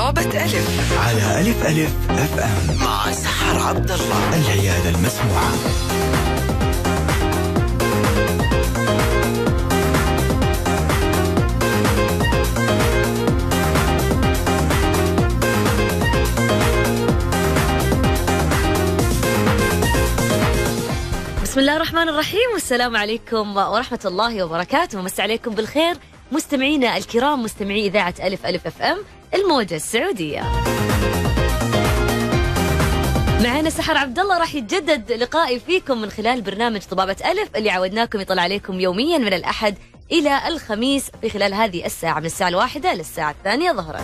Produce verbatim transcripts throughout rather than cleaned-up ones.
طبابة ألف على ألف ألف أف أم مع سحر عبد الله. العيادة المسموعة. بسم الله الرحمن الرحيم، والسلام عليكم ورحمة الله وبركاته. ومسا عليكم بالخير مستمعينا الكرام، مستمعي إذاعة ألف ألف أف أم الموجة السعودية. معنا سحر عبد الله، راح يتجدد لقائي فيكم من خلال برنامج طبابة ألف اللي عودناكم يطلع عليكم يوميا من الأحد إلى الخميس في خلال هذه الساعة من الساعة الواحدة للساعة الثانية ظهرا.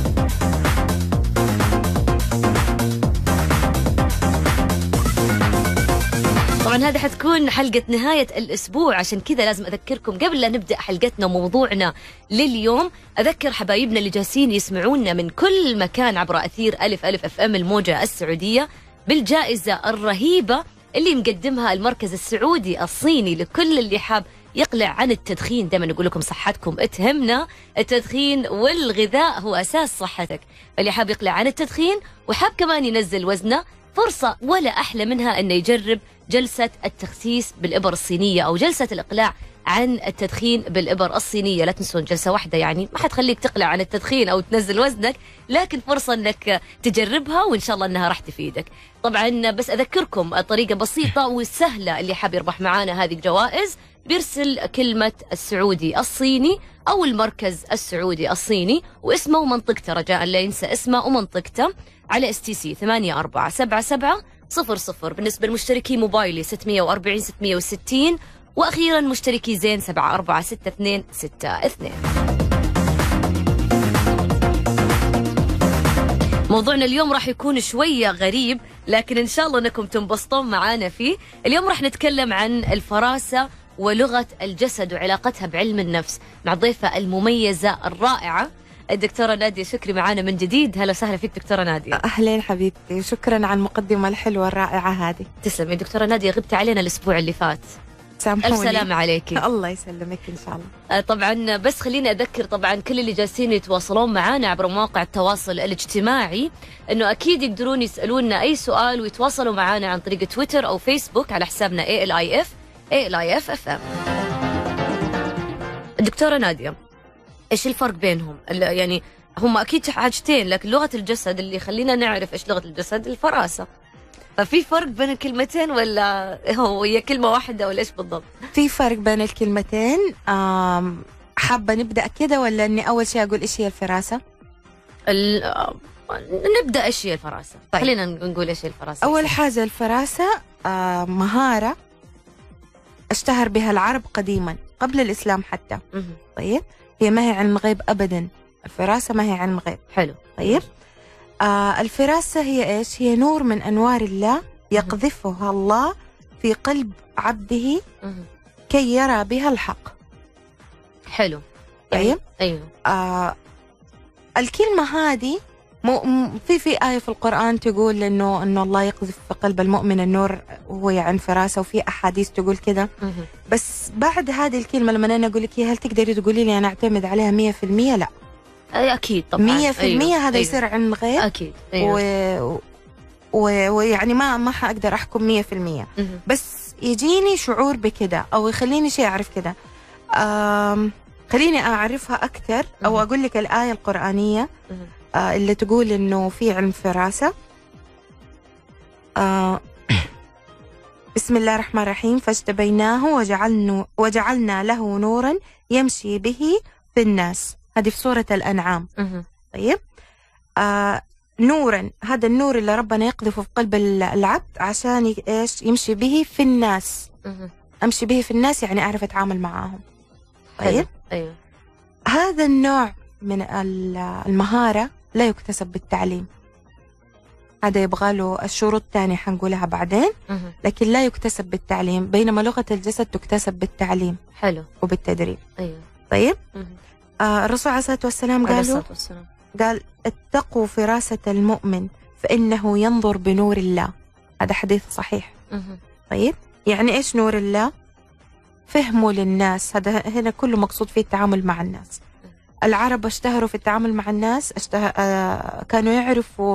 طبعا هذه حتكون حلقة نهاية الأسبوع، عشان كذا لازم أذكركم قبل لا نبدأ حلقتنا وموضوعنا لليوم، أذكر حبايبنا اللي جالسين يسمعونا من كل مكان عبر أثير ألف ألف أف أم الموجة السعودية بالجائزة الرهيبة اللي مقدمها المركز السعودي الصيني لكل اللي حاب يقلع عن التدخين. دائما نقول لكم صحتكم تهمنا، التدخين والغذاء هو أساس صحتك، فاللي حاب يقلع عن التدخين وحاب كمان ينزل وزنه، فرصة ولا أحلى منها أنه يجرب جلسة التخسيس بالإبر الصينية أو جلسة الإقلاع عن التدخين بالإبر الصينية. لا تنسون جلسة واحدة يعني ما حتخليك تقلع عن التدخين أو تنزل وزنك، لكن فرصة أنك تجربها وإن شاء الله أنها راح تفيدك. طبعا بس أذكركم طريقة بسيطة وسهلة، اللي حاب يربح معانا هذه الجوائز بيرسل كلمة السعودي الصيني أو المركز السعودي الصيني واسمه ومنطقته، رجاء لا ينسى اسمه ومنطقته، على اس تي سي ثمانية أربعة سبعة سبعة صفر صفر. بالنسبة لمشتركي موبايلي ستمية وأربعين ستمية وستين، وأخيرا مشتركي زين سبعة أربعة ستة اثنين ستة اثنين. موضوعنا اليوم راح يكون شوية غريب، لكن إن شاء الله أنكم تنبسطون معانا فيه. اليوم راح نتكلم عن الفراسة ولغة الجسد وعلاقتها بعلم النفس مع ضيفة المميزة الرائعة الدكتورة نادية شكري معانا من جديد. هلا وسهلا فيك دكتورة نادية. أهلين حبيبتي، شكرا على المقدمة الحلوة الرائعة هذه. تسلمي دكتورة نادية، غبت علينا الأسبوع اللي فات. سامحوني. ألف سلامة عليكي. الله يسلمك إن شاء الله. طبعا بس خليني أذكر طبعا كل اللي جالسين يتواصلون معنا عبر مواقع التواصل الاجتماعي أنه أكيد يقدرون يسألونا أي سؤال ويتواصلوا معنا عن طريق تويتر أو فيسبوك على حسابنا إيه إل آي إف إيه إل آي إف إف إم. الدكتورة نادية، إيش الفرق بينهم؟ يعني هم أكيد حاجتين، لكن لغة الجسد اللي خلينا نعرف إيش لغة الجسد الفراسة، ففي فرق بين الكلمتين ولا هو هي كلمة واحدة ولا إيش بالضبط؟ في فرق بين الكلمتين. حابة نبدأ كده ولا إني أول شيء أقول إيش هي الفراسة؟ نبدأ إيش هي الفراسة. طيب. خلينا نقول إيش هي الفراسة. أول حاجة الفراسة آه مهارة اشتهر بها العرب قديما قبل الإسلام حتى. م- طيب هي ما هي علم غيب أبدا، الفراسة ما هي علم غيب. حلو. طيب آه الفراسة هي إيش؟ هي نور من أنوار الله يقذفها الله في قلب عبده كي يرى بها الحق. حلو. طيب أيوه. آه الكلمة هذه م... في في آية في القرآن تقول إنه إنه الله يقذف في قلب المؤمن النور وهو يعني فراسة، وفي أحاديث تقول كده. بس بعد هذه الكلمة لما أنا أقول لك هل تقدري تقولي لي أنا أعتمد عليها مية في المية؟ لا. أكيد طبعا مية في المية. أيوه. هذا أيوه. يصير علم غيب. أكيد. أيوه. و... و... ويعني ما ما حأقدر أحكم مية في المية، بس يجيني شعور بكده أو يخليني شيء أعرف كده. أم... خليني أعرفها أكثر أو أقول لك الآية القرآنية آه اللي تقول إنه في علم فراسة. آه بسم الله الرحمن الرحيم، فاجتبيناه وجعلنا وجعلنا له نورا يمشي به في الناس. هذه في سورة الأنعام. طيب آه نورا، هذا النور اللي ربنا يقذفه في قلب العبد عشان إيش؟ يمشي به في الناس. أمشي به في الناس يعني أعرف أتعامل معاهم. طيب أيوه. هذا النوع من المهارة لا يكتسب بالتعليم، هذا يبغى له الشروط الثانية حنقولها بعدين، لكن لا يكتسب بالتعليم، بينما لغة الجسد تكتسب بالتعليم. حلو. وبالتدريب. أيوه. طيب آه الرسول عليه الصلاة والسلام قالوا والسلام. قال اتقوا فراسة المؤمن فإنه ينظر بنور الله. هذا حديث صحيح. مه. طيب يعني إيش نور الله؟ فهمه للناس، هذا هنا كله مقصود فيه التعامل مع الناس. العرب اشتهروا في التعامل مع الناس، اشته... آه كانوا يعرفوا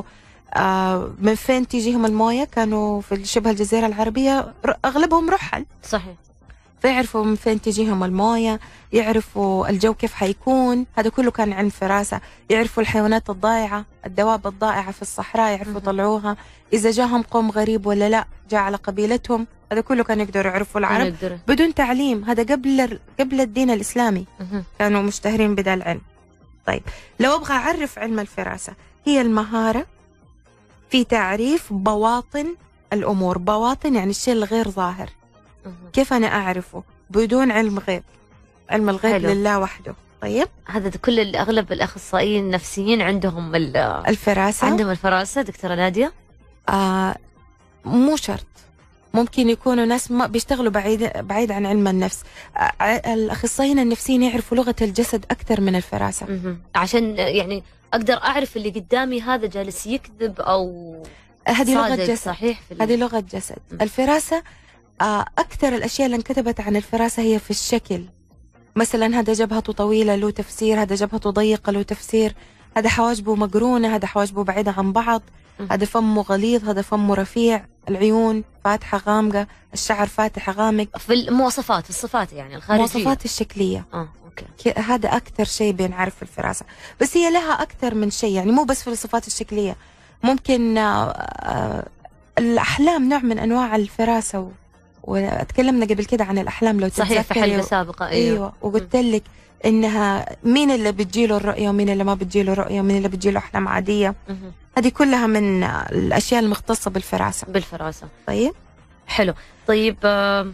آه من فين تيجيهم الموية. كانوا في شبه الجزيرة العربية أغلبهم رحل، صحيح، فيعرفوا من فين تجيهم الموية، يعرفوا الجو كيف حيكون. هذا كله كان عن فراسة. يعرفوا الحيوانات الضائعة، الدواب الضائعة في الصحراء يعرفوا يطلعوها، إذا جاهم قوم غريب ولا لا، جاء على قبيلتهم. هذا كله كان يقدروا يعرفوا العرب يقدر. بدون تعليم. هذا قبل قبل الدين الإسلامي كانوا مشتهرين بدا العلم. طيب لو أبغى أعرف علم الفراسة، هي المهارة في تعريف بواطن الأمور. بواطن يعني الشيء الغير ظاهر. كيف أنا أعرفه بدون علم غيب؟ علم الغيب حلو. لله وحده. طيب هذا كل أغلب الأخصائيين النفسيين عندهم الفراسة. عندهم الفراسة دكتورة نادية؟ آه مو شرط، ممكن يكونوا ناس ما بيشتغلوا بعيد بعيد عن علم النفس. آه الأخصائيين النفسيين يعرفوا لغة الجسد أكثر من الفراسة. م-م. عشان يعني أقدر أعرف اللي قدامي هذا جالس يكذب أو هذه لغة جسد. صحيح، هذه لغة جسد. م. الفراسة أكثر الأشياء اللي انكتبت عن الفراسة هي في الشكل. مثلا هذا جبهته طويلة له تفسير، هذا جبهته ضيقة له تفسير، هذا حواجبه مقرونة، هذا حواجبه بعيدة عن بعض، هذا فمه غليظ، هذا فمه رفيع، العيون فاتحة غامقة، الشعر فاتح غامق. في المواصفات، في الصفات يعني الخارجية، المواصفات الشكلية. آه، أوكي. هذا أكثر شيء بنعرف في الفراسة. بس هي لها أكثر من شيء، يعني مو بس في الصفات الشكلية. ممكن آه آه الأحلام نوع من أنواع الفراسة و... واتكلمنا قبل كده عن الأحلام لو تتذكري. صحيح، في حلقة سابقة. أيوة, أيوة. وقلت لك إنها مين اللي بتجيله الرؤية ومين اللي ما بتجيله رؤية ومين اللي بتجيله أحلام عادية. هذه كلها من الأشياء المختصة بالفراسة. بالفراسة. طيب حلو. طيب آه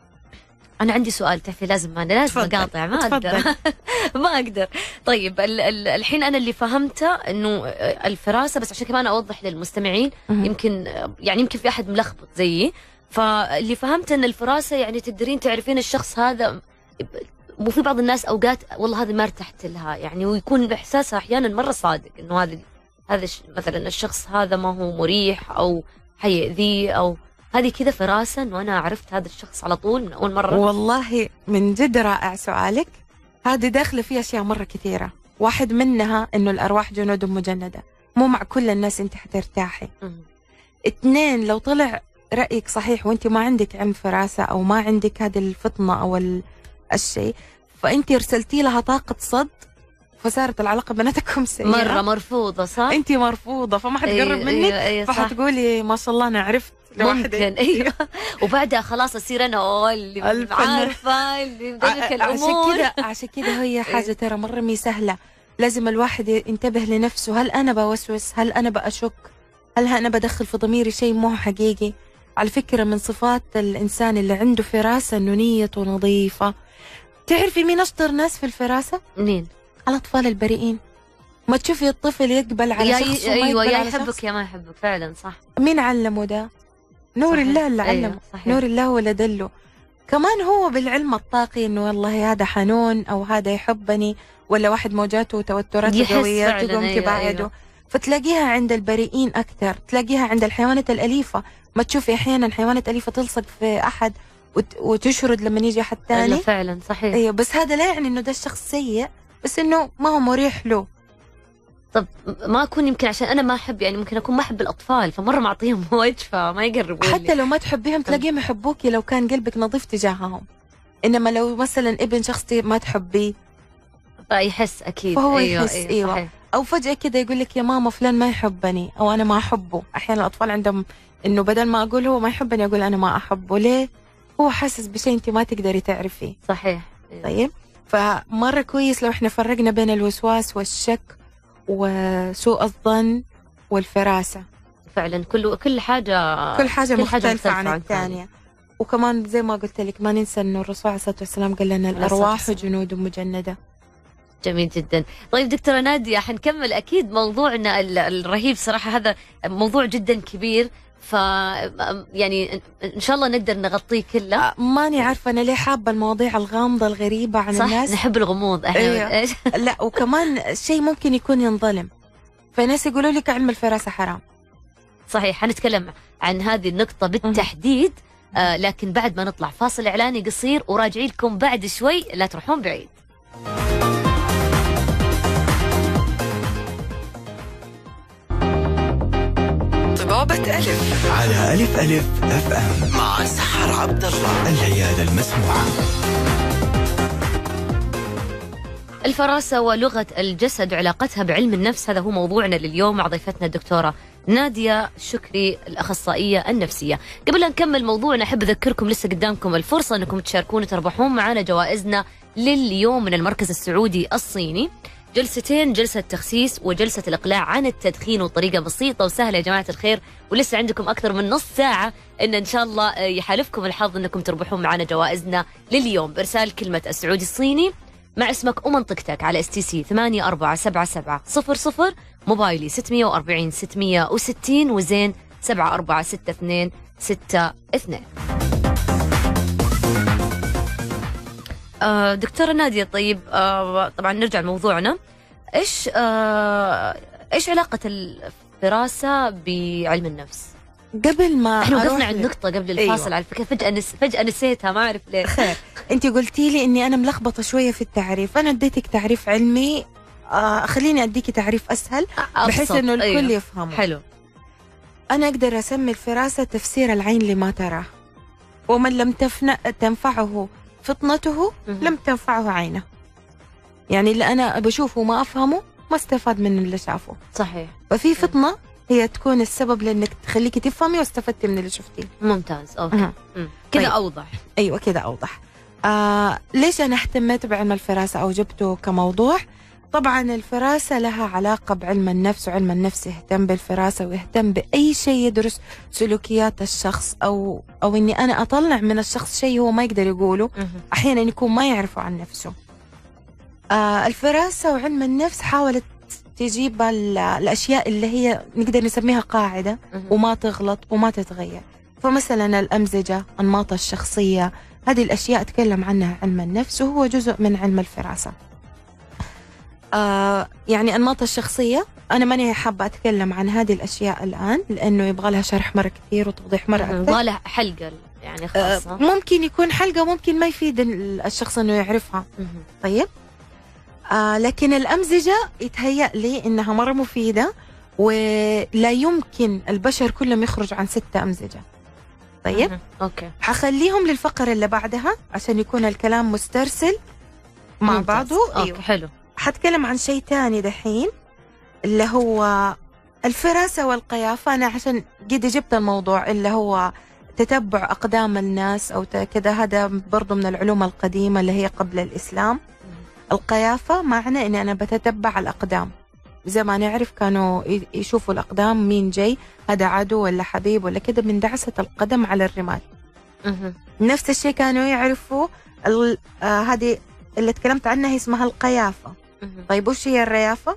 أنا عندي سؤال، تعرفي لازم أنا لازم أقاطع، ما أقدر ما أقدر. طيب ال ال الحين أنا اللي فهمته إنه الفراسة، بس عشان كمان أوضح للمستمعين، يمكن يعني يمكن في أحد ملخبط زيي، فاللي فهمت ان الفراسه يعني تقدرين تعرفين الشخص هذا. وفي بعض الناس اوقات والله هذه ما ارتحت لها يعني، ويكون احساسها احيانا مره صادق انه هذا هذا مثلا الشخص هذا ما هو مريح او حيأذيه، او هذه كذا فراسه انه انا عرفت هذا الشخص على طول من اول مره. والله من جد رائع سؤالك. هذه داخله فيه اشياء مره كثيره، واحد منها انه الارواح جنود مجنده، مو مع كل الناس انت حترتاحي. اثنين، لو طلع رأيك صحيح وانت ما عندك علم فراسة او ما عندك هذه الفطنة او الشيء، فانت ارسلتي لها طاقة صد، فصارت العلاقة بيناتكم سيئة، مرة مرفوضة. صح، انت مرفوضة، فما حتقرب أيوة منك. أيوة أيوة، فحتقولي ما شاء الله انا عرفت ممكن. ايوه وبعدها خلاص اصير انا أوه اللي عارفة اللي مدرك الامور. عشان كذا عشان كذا هي حاجة ترى مرة مي سهلة. لازم الواحد ينتبه لنفسه، هل انا بوسوس؟ هل انا بأشك؟ هل انا بدخل في ضميري شيء مو حقيقي؟ على فكرة من صفات الإنسان اللي عنده فراسة إنه نيته نظيفة. تعرفي مين أشطر ناس في الفراسة؟ مين؟ الأطفال البريئين. ما تشوفي الطفل يقبل على شخص وما أيوة يقبل يا على يحبك شخص. يا ما يحبك فعلا. صح. مين علمه ده؟ نور صحيح. الله اللي علمه. أيوة نور الله هو اللي دله. كمان هو بالعلم الطاقي إنه والله هذا حنون أو هذا يحبني، ولا واحد موجاته وتوتراته قوية تقوم أيوة تبعده. أيوة. فتلاقيها عند البريئين أكثر، تلاقيها عند الحيوانات الأليفة. ما تشوفي أحيانا حيوانات أليفة تلصق في أحد وت... وتشرد لما يجي أحد ثاني. فعلا صحيح. أيوة، بس هذا لا يعني إنه ده الشخص سيء، بس إنه ما هو مريح له. طب ما أكون يمكن عشان أنا ما أحب، يعني ممكن أكون ما أحب الأطفال فمرة معطيهم وجه فما يقربوا لي. حتى لو ما تحبيهم تلاقيهم يحبوكي لو كان قلبك نظيف تجاههم. إنما لو مثلا ابن شخص ما تحبيه فيحس أكيد. فهو أيوة يحس. أيوة, أيوة. أو فجأة كده يقول لك يا ماما فلان ما يحبني أو أنا ما أحبه. أحيانا الأطفال عندهم إنه بدل ما أقول هو ما يحبني أقول أنا ما أحبه. ليه؟ هو حاسس بشيء أنت ما تقدري تعرفيه. صحيح. أيوة. طيب فمرة كويس لو إحنا فرقنا بين الوسواس والشك وسوء الظن والفراسة. فعلا كل كل حاجة كل حاجة كل مختلفة, مختلفة عن الثانية. وكمان زي ما قلت لك ما ننسى إنه الرسول عليه الصلاة والسلام قال لنا الأرواح جنود مجندة. جميل جدا. طيب دكتورة نادية حنكمل أكيد موضوعنا الرهيب صراحة، هذا موضوع جدا كبير، ف يعني إن شاء الله نقدر نغطيه كله. ماني عارفة أنا ليه حابة المواضيع الغامضة الغريبة عن صح الناس. نحب الغموض احنا. أيوة. لا وكمان شيء ممكن يكون ينظلم، فناس يقولوا لك علم الفراسة حرام. صحيح، حنتكلم عن هذه النقطة بالتحديد. آه لكن بعد ما نطلع فاصل إعلاني قصير وراجعي لكم بعد شوي، لا تروحون بعيد. إذاعة ألف على ألف ألف أف أم مع سحر عبد الله. العيادة المسموعة. الفراسة ولغة الجسد وعلاقتها بعلم النفس، هذا هو موضوعنا لليوم مع ضيفتنا الدكتورة نادية شكري الأخصائية النفسية. قبل لا نكمل موضوعنا أحب أذكركم لسه قدامكم الفرصة أنكم تشاركون وتربحون معنا جوائزنا لليوم من المركز السعودي الصيني، جلستين، جلسة تخسيس وجلسة الإقلاع عن التدخين، وطريقة بسيطة وسهلة يا جماعة الخير، ولسه عندكم أكثر من نص ساعة إن إن شاء الله يحالفكم الحظ أنكم تربحون معنا جوائزنا لليوم بإرسال كلمة السعودي الصيني مع اسمك ومنطقتك على اس تي سي ثمانية أربعة سبعة سبعة صفر صفر، موبايلي ستمية وأربعين ستمية وستين وزين سبعة أربعة ستة اثنين ستة اثنين. آه دكتورة نادية، طيب آه طبعا نرجع لموضوعنا. ايش آه ايش علاقة الفراسة بعلم النفس؟ قبل ما احنا وقفنا عند نقطة قبل الفاصل. أيوة. على فكرة فجأة نس... فجأة نسيتها، ما أعرف ليه. خير، أنت قلتي لي إني أنا ملخبطة شوية في التعريف، أنا اديتك تعريف علمي، آه خليني أديكي تعريف أسهل بحيث إنه الكل أيوة. يفهمه. حلو. أنا أقدر أسمي الفراسة تفسير العين لما تراه، ومن لم تفن... تنفعه فطنته لم تنفعه عينه. يعني اللي أنا بشوفه وما أفهمه ما استفاد من اللي شافه. صحيح. ففي فطنة هي تكون السبب لأنك تخليكي تفهمي واستفدتي من اللي شفتيه. ممتاز. أوكي. كده طيب. أوضح. أيوة كده أوضح. آه ليش أنا اهتميت بعلم الفراسة أو جبته كموضوع؟ طبعا الفراسة لها علاقة بعلم النفس، وعلم النفس يهتم بالفراسة ويهتم بأي شيء يدرس سلوكيات الشخص، أو أو إني أنا أطلع من الشخص شيء هو ما يقدر يقوله، أحيانا يكون ما يعرفه عن نفسه. آه الفراسة وعلم النفس حاولت تجيب الأشياء اللي هي نقدر نسميها قاعدة وما تغلط وما تتغير. فمثلا الأمزجة، أنماط الشخصية، هذه الأشياء أتكلم عنها علم النفس وهو جزء من علم الفراسة. آه يعني أنماط الشخصية أنا ماني حابة أتكلم عن هذه الأشياء الآن لأنه يبغى لها شرح مرة كثير وتوضيح مرة أكثر. يبغى لها حلقة يعني خاصة. آه ممكن يكون حلقة، ممكن ما يفيد الشخص إنه يعرفها. طيب. آه لكن الأمزجة يتهيأ لي إنها مرة مفيدة، ولا يمكن البشر كلهم يخرج عن ستة أمزجة. طيب. أوكي. حخليهم للفقرة اللي بعدها عشان يكون الكلام مسترسل مع ممتاز. بعضه. أوكي. أيوه. حلو. حتكلم عن شيء تاني دحين اللي هو الفراسة والقيافة. أنا عشان قد جبت الموضوع اللي هو تتبع أقدام الناس أو كذا، هذا برضو من العلوم القديمة اللي هي قبل الإسلام. القيافة معنى إني أنا بتتبع الأقدام، زي ما نعرف كانوا يشوفوا الأقدام مين جاي، هذا عدو ولا حبيب ولا كده، من دعسة القدم على الرمال. نفس الشيء كانوا يعرفوا آه هذه اللي تكلمت عنها هي اسمها القيافة. طيب وش هي الريافة؟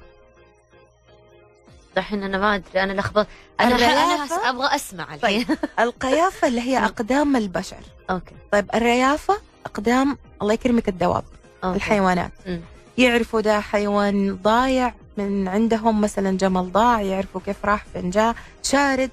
دحين أنا ما أدري، أنا لخبط. أنا أنا أبغى أسمع الحين. طيب. القيافة اللي هي أقدام البشر. أوكي. طيب الريافة أقدام الله يكرمك الدواب. أوكي. الحيوانات. م. يعرفوا ده حيوان ضايع من عندهم، مثلا جمل ضاع يعرفوا كيف راح فين جاء، شارد.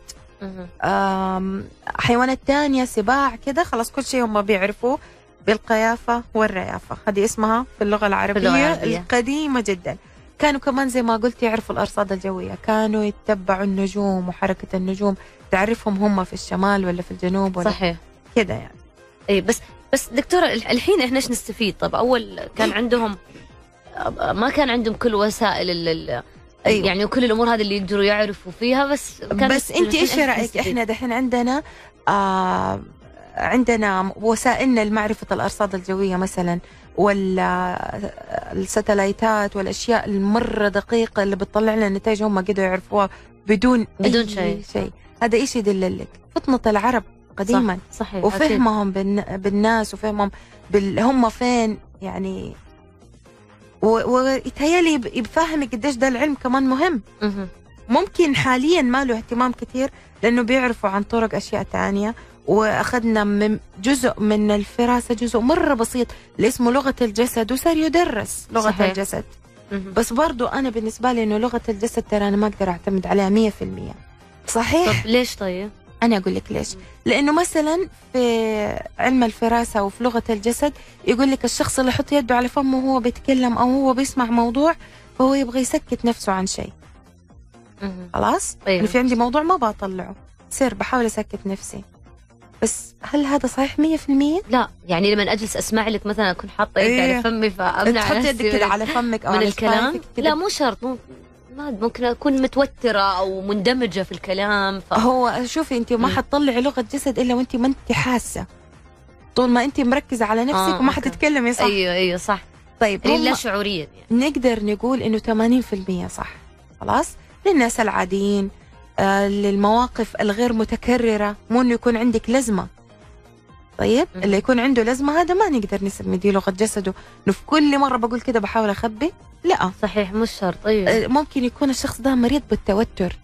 حيوانات تانية سباع كده، خلاص كل شيء هم بيعرفوه بالقيافة والريافة. هذه اسمها في اللغة العربية, في اللغة العربية القديمة جدا. كانوا كمان زي ما قلت يعرفوا الأرصاد الجوية، كانوا يتبعوا النجوم وحركة النجوم، تعرفهم هم في الشمال ولا في الجنوب ولا صحيح كده يعني. اي بس بس دكتورة الحين احنا ايش نستفيد؟ طب اول كان عندهم ما كان عندهم كل وسائل ال أيوة. يعني وكل الامور هذه اللي يقدروا يعرفوا فيها، بس كان بس انت ايش رايك؟ احنا دحين عندنا آه عندنا وسائلنا لمعرفة الأرصاد الجوية مثلا، ولا الستلايتات والأشياء المرة دقيقة اللي بتطلع لنا نتائج هم قدروا يعرفوها بدون بدون شيء شيء. هذا إيش يدل لك؟ فطنة العرب قديما. صح. صحيح. وفهمهم بالناس وفهمهم بال... هم فين يعني، ويتهيألي يفهمك قديش ده العلم كمان مهم. م- ممكن حاليا ما له اهتمام كثير لأنه بيعرفوا عن طرق أشياء تانية، وأخذنا من جزء من الفراسة، جزء مرة بسيط اللي اسمه لغة الجسد، وصار يدرس لغة صحيح. الجسد. م- بس برضو أنا بالنسبة لي إنه لغة الجسد ترى أنا ما أقدر أعتمد عليها مية في المية. صحيح. طب ليش؟ طيب أنا أقول لك ليش. لأنه مثلا في علم الفراسة وفي لغة الجسد يقول لك الشخص اللي يحط يده على فمه وهو بيتكلم أو هو بيسمع موضوع فهو يبغى يسكت نفسه عن شيء. خلاص. أيوة. أنا في عندي موضوع ما بطلعه، سر بحاول أسكت نفسي، بس هل هذا صحيح مية في المية؟ لا يعني لما أجلس أسمع لك مثلا أكون حاطة يدي إيه. على فمي فأمنع تحط يدك كده نفسي على فمك أو من على الكلام. شفايفك كده. لا مو شرط، مو ما ممكن أكون متوترة أو مندمجة في الكلام ف... هو شوفي أنت ما مم. حتطلعي لغة جسد إلا وأنت ما أنت حاسة، طول ما أنت مركزة على نفسك آه، وما أوكي. حتتكلمي صح. أيوه أيوه صح. طيب اللي هم لا شعوريا يعني. نقدر نقول إنه ثمانين في المية صح، خلاص، للناس العاديين، آه للمواقف الغير متكررة، مو إنه يكون عندك لزمة. طيب مم. اللي يكون عنده لزمة هذا ما نقدر نسمي دي لغة جسده، إنه في كل مرة بقول كده بحاول أخبي، لا. صحيح مش شرط. أيوه آه ممكن يكون الشخص ده مريض بالتوتر،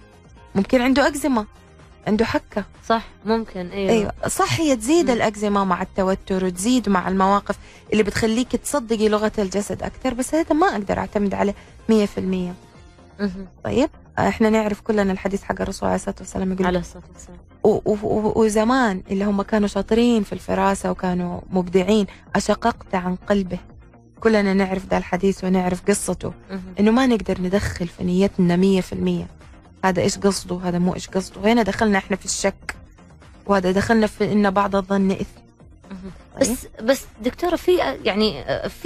ممكن عنده أكزيما، عنده حكة. صح ممكن. أيوه ايوه صح، هي تزيد مم. الأكزيما مع التوتر وتزيد مع المواقف اللي بتخليك تصدقي لغة الجسد أكثر، بس هذا ما أقدر أعتمد عليه مية في المية. مهم. طيب احنا نعرف كلنا الحديث حق الرسول عليه الصلاة والسلام يقول على الصلاة والسلام. و- و- و- وزمان اللي هم كانوا شاطرين في الفراسة وكانوا مبدعين، أشققت عن قلبه. كلنا نعرف ده الحديث ونعرف قصته، مهم. إنه ما نقدر ندخل في نيتنا مية في المية هذا إيش قصده هذا مو إيش قصده. هنا دخلنا إحنا في الشك، وهذا دخلنا في إن بعض الظن إثم. مهم. طيب. بس بس دكتورة في يعني في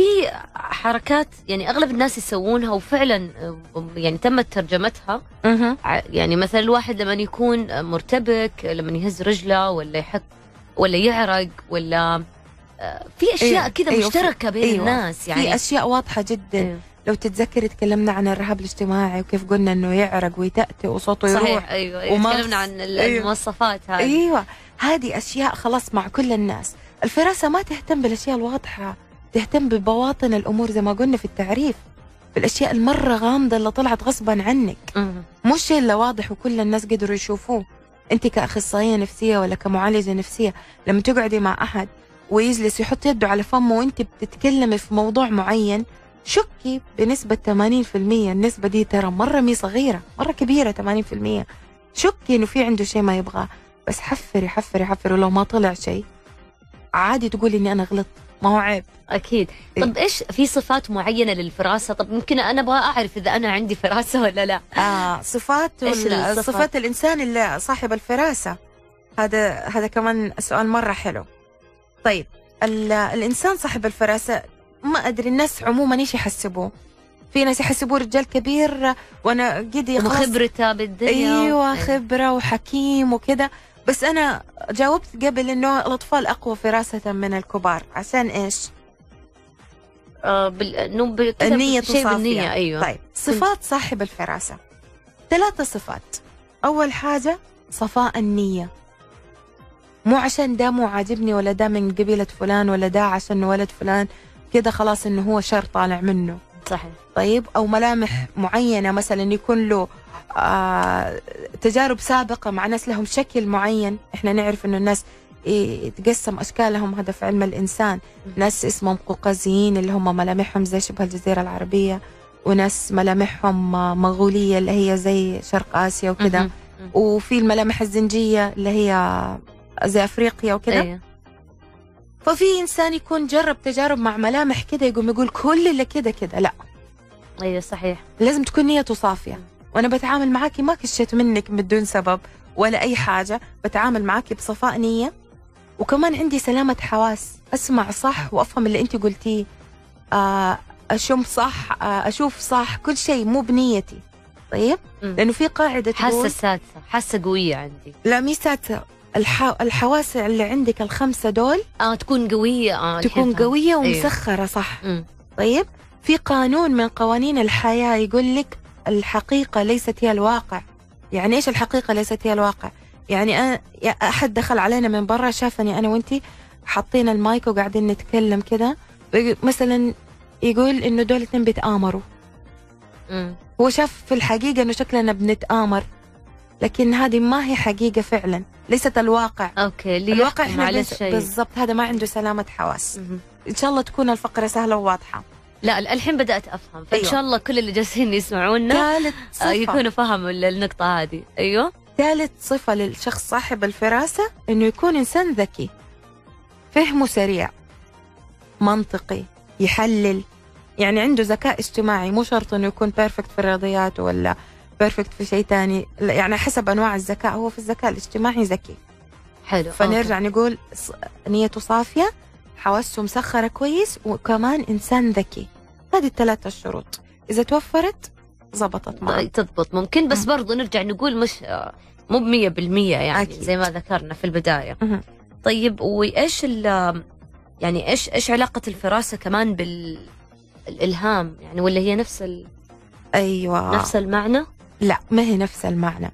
حركات يعني أغلب الناس يسوونها وفعلا يعني تمت ترجمتها. مهم. ع- يعني مثلا الواحد لما يكون مرتبك، لما يهز رجله ولا يحط ولا يعرق ولا آه، في أشياء أيوة، كذا أيوة، مشتركة بين أيوة، الناس يعني. في أشياء واضحة جدا. أيوة. لو تتذكري تكلمنا عن الرهاب الاجتماعي وكيف قلنا إنه يعرق ويتأتئ وصوته يروح. صحيح. أيوة, أيوة. وما- تكلمنا عن ال- أيوة. المواصفات هذه. ايوه هذه اشياء خلاص مع كل الناس. الفراسه ما تهتم بالاشياء الواضحه، تهتم ببواطن الامور زي ما قلنا في التعريف، بالاشياء المره غامضه اللي طلعت غصبا عنك، مهم. مش الشيء اللي واضح وكل الناس قدروا يشوفوه. انت كاخصائيه نفسيه ولا كمعالجه نفسيه لما تقعدي مع احد ويجلس يحط يده على فمه وانت بتتكلمي في موضوع معين، شكي بنسبه ثمانين في المية. النسبه دي ترى مره مي صغيره، مره كبيره. ثمانين في المية شكي انه في عنده شيء ما يبغاه، بس حفري حفري حفري، ولو ما طلع شيء عادي تقولي اني انا غلطت، ما هو عيب. أكيد. إيه. طب إيش في صفات معينة للفراسة؟ طب ممكن أنا أبغى أعرف إذا أنا عندي فراسة ولا لا. آه صفات إيش ال- الصفات؟ صفات الانسان اللي صاحب الفراسه، هذا هذا كمان سؤال مره حلو. طيب ال- الانسان صاحب الفراسه ما ادري، الناس عموما ايش يحسبوه؟ في ناس يحسبوه رجال كبير وانا قدي خلاص، وخبرته بالدنيا. ايوه أيوة. خبره وحكيم وكذا. بس انا جاوبت قبل انه الاطفال اقوى فراسه من الكبار. عشان ايش؟ آه بال... إنه ب- كذا النية شيء صافية. بالنية. أيوة. طيب صفات صاحب الفراسة ثلاثة صفات. أول حاجة صفاء النية، مو عشان ده مو عاجبني ولا ده من قبيلة فلان ولا ده عشان ولد فلان كده خلاص إنه هو شر طالع منه. صحيح. طيب أو ملامح معينة، مثلا يكون له آه تجارب سابقة مع ناس لهم شكل معين. إحنا نعرف إنه الناس يتقسم أشكالهم، هذا في علم الإنسان. ناس اسمهم قوقازيين اللي هم ملامحهم زي شبه الجزيرة العربية، وناس ملامحهم مغولية اللي هي زي شرق آسيا وكذا، مهم. وفي الملامح الزنجية اللي هي زي أفريقيا وكذا. أيوة. ففي إنسان يكون جرب تجارب مع ملامح كده يقوم يقول كل اللي كده كده، لا، أيوة صحيح. لازم تكون نيته صافية. وأنا بتعامل معاكي ما كشيت منك بدون سبب ولا أي حاجة، بتعامل معاكي بصفاء نية، وكمان عندي سلامة حواس، أسمع صح وأفهم اللي أنت قلتيه، آه أشم صح، آه أشوف صح، كل شيء مو بنيتي. طيب مم. لأنه في قاعدة حاسة تقول سادسة، حاسة قوية عندي. لا مي ساتة، الح... الحواس اللي عندك الخمسة دول آه تكون قوية. آه تكون الحين قوية فهمت. أيوة. ومسخرة صح. مم. طيب في قانون من قوانين الحياة يقول لك الحقيقة ليست هي الواقع. يعني إيش الحقيقة ليست هي الواقع؟ يعني أنا أحد دخل علينا من برا شافني أنا وأنتي حاطين المايك وقاعدين نتكلم كده، مثلا يقول إنه دول اثنين بيتآمروا. مم. هو شاف في الحقيقة إنه شكلنا بنتآمر، لكن هذه ما هي حقيقة فعلا، ليست الواقع. أوكي. اللي الواقع يحكم إحنا على بس- الشيء. بالضبط، هذا ما عنده سلامة حواس. مهم. إن شاء الله تكون الفقرة سهلة وواضحة. لا الحين بدأت أفهم، فإن أيوة. شاء الله كل اللي جالسين يسمعونا ثالث آه، صفة يكونوا فهموا النقطة هذه. أيوة. ثالث صفة للشخص صاحب الفراسة إنه يكون إنسان ذكي، فهمه سريع، منطقي، يحلل، يعني عنده ذكاء اجتماعي. مو شرط إنه يكون بيرفكت في الرياضيات ولا بيرفكت في شيء تاني، يعني حسب أنواع الذكاء. هو في الذكاء الاجتماعي ذكي، حلو. فنرجع أوكي. نقول ص- نيته صافية، حواسه مسخرة كويس، وكمان إنسان ذكي. هذه الثلاثة الشروط إذا توفرت زبطت معه. طيب، تضبط ممكن، بس مم. برضو نرجع نقول مش مو بمية بالمية يعني أكيد. زي ما ذكرنا في البداية. مهم. طيب وإيش ال يعني إيش إيش علاقة الفراسة كمان بالإلهام يعني، ولا هي نفس ال... أيوة. نفس المعنى؟ لا، ما هي نفس المعنى.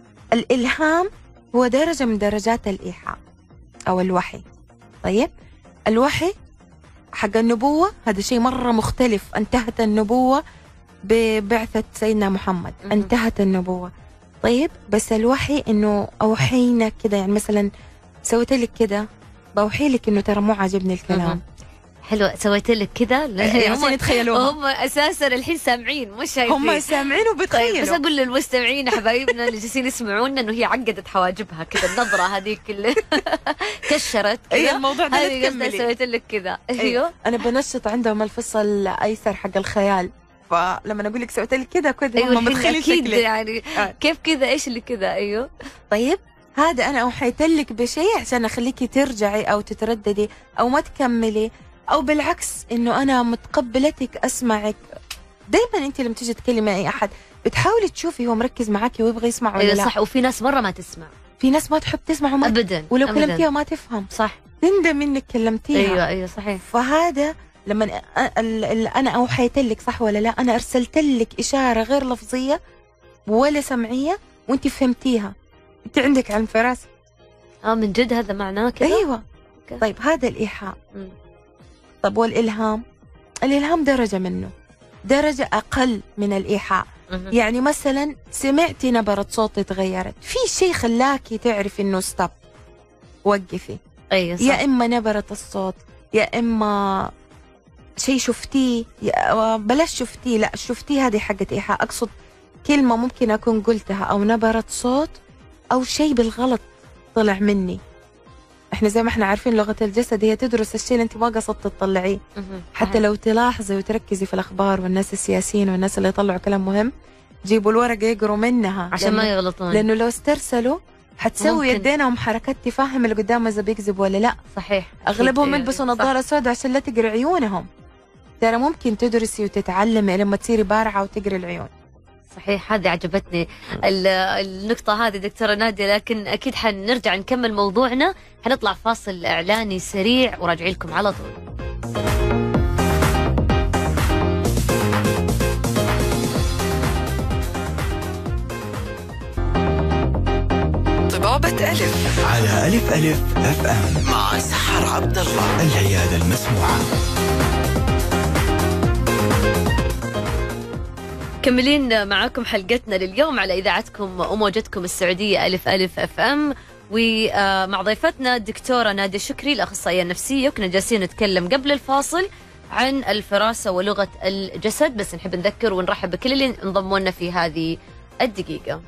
الإلهام هو درجة من درجات الإيحاء أو الوحي. طيب الوحي حق النبوة هذا شيء مرة مختلف. انتهت النبوة ببعثة سيدنا محمد، مهم. انتهت النبوة. طيب بس الوحي إنه أوحينا كده، يعني مثلا سويت لك كده، بوحي لك إنه ترى مو عاجبني الكلام. مهم. حلو، سويت لك كذا. عشان يتخيلوها. هم اساسا الحين سامعين مش شايفين. هم سامعين طيب وبتخيلوا. بس اقول للمستمعين حبايبنا اللي جالسين يسمعونا انه هي عقدت حواجبها كذا، النظره هذيك اللي كشرت اي كذا. الموضوع ده هذه لا قصدها تكملي. سويت لك كذا. أيوه. ايوه انا بنشط عندهم الفصل الايسر حق الخيال، فلما اقول لك سويت لك كذا كذا ايوه هم الحين متخيلين اكيد شكلي. يعني آه. كيف كذا، ايش اللي كذا. ايوه طيب هذا انا اوحيت لك بشيء عشان اخليكي ترجعي او تترددي او ما تكملي، او بالعكس انه انا متقبلتك اسمعك. دائما انت لما تيجي تكلمي اي احد بتحاولي تشوفي هو مركز معاكي ويبغى يسمع ولا ايوه لا. صح. وفي ناس مره ما تسمع في ناس ما تحب تسمع وما ابدا، ولو أبداً. كلمتيها ما تفهم، صح. تندم انك كلمتيها. ايوه ايوه صحيح. فهذا لما أ- ال- ال- انا اوحيت لك صح ولا لا، انا ارسلت لك اشاره غير لفظيه ولا سمعيه وانت فهمتيها. انت عندك علم فراسه. اه من جد هذا معناه كذا. ايوه. أوكي. طيب هذا الايحاء. مم. طب والالهام؟ الالهام درجه منه، درجه اقل من الايحاء. مهم. يعني مثلا سمعتي نبره صوت تغيرت، في شيء خلاكي تعرفي انه ستوب، وقفي. ايوه صح. يا اما نبره الصوت، يا اما شيء شفتيه، يا- بلاش شفتيه، لا شفتيه هذه حقت ايحاء. اقصد كلمه ممكن اكون قلتها او نبره صوت او شيء بالغلط طلع مني. احنا زي ما احنا عارفين لغه الجسد هي تدرس الشيء اللي انت ما قصدت تطلعيه. مهم. حتى لو تلاحظي وتركزي في الاخبار والناس السياسيين والناس اللي يطلعوا كلام مهم، جيبوا الورقه يقروا منها عشان ما لأنه- يغلطون. لانه لو استرسلوا حتسوي ممكن. يدينهم حركات تفهم اللي قدام اذا بيكذب ولا لا. صحيح. اغلبهم أكيد. يلبسوا صح. نظاره سوداء عشان لا تقري عيونهم. ترى ممكن تدرسي وتتعلمي لما تصيري بارعه وتقري العيون. صحيح، هذه عجبتني ال- النقطة هذه دكتورة نادية، لكن أكيد حنرجع نكمل موضوعنا. حنطلع فاصل إعلاني سريع وراجعين لكم على طول. طبابة ألف على ألف ألف أف أم مع سحر عبد الله. العيادة المسموعة. مكملين معاكم حلقتنا لليوم على إذاعتكم وموجتكم السعودية ألف ألف أف أم، ومع ضيفتنا الدكتورة نادية شكري الأخصائية النفسية. وكنا جالسين نتكلم قبل الفاصل عن الفراسة ولغة الجسد، بس نحب نذكر ونرحب بكل اللي انضموا لنا في هذه الدقيقة.